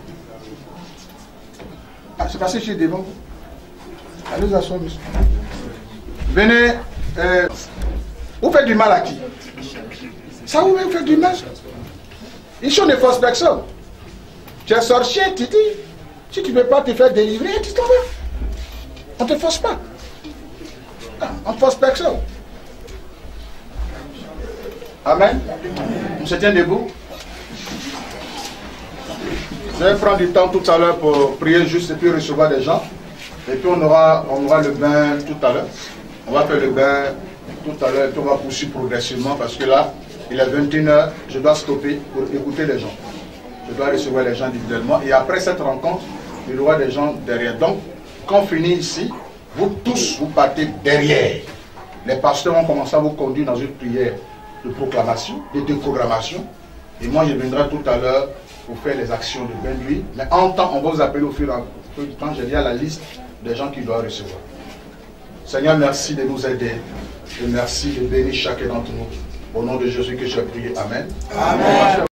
Ah, c'est parce que je suis devant vous. Allez vous asseoir, monsieur. Venez. Euh, vous faites du mal à qui? Ça vous fait du mal. Ici, on ne force personne. Tu es sorcier, tu dis. Si tu ne veux pas te faire délivrer, tu t'en vas. On ne te force pas. Non, on ne force personne. Amen. On se tient debout. Je vais prendre du temps tout à l'heure pour prier juste et puis recevoir des gens. Et puis on aura, on aura le bain tout à l'heure. On va faire le bain tout à l'heure et puis on va poursuivre progressivement parce que là, il est vingt et une heures, je dois stopper pour écouter les gens. Je dois recevoir les gens individuellement. Et après cette rencontre, il y aura des gens derrière. Donc, quand on finit ici, vous tous, vous partez derrière. Les pasteurs vont commencer à vous conduire dans une prière de proclamation, de déprogrammation. Et moi, je viendrai tout à l'heure pour faire les actions de bain de nuit. Mais en temps, on va vous appeler au fur et à mesure du temps. J'ai dit à la liste des gens qui doivent recevoir. Seigneur, merci de nous aider. Et merci de bénir chacun d'entre nous. Au nom de Jésus que j'ai prié. Amen. Amen.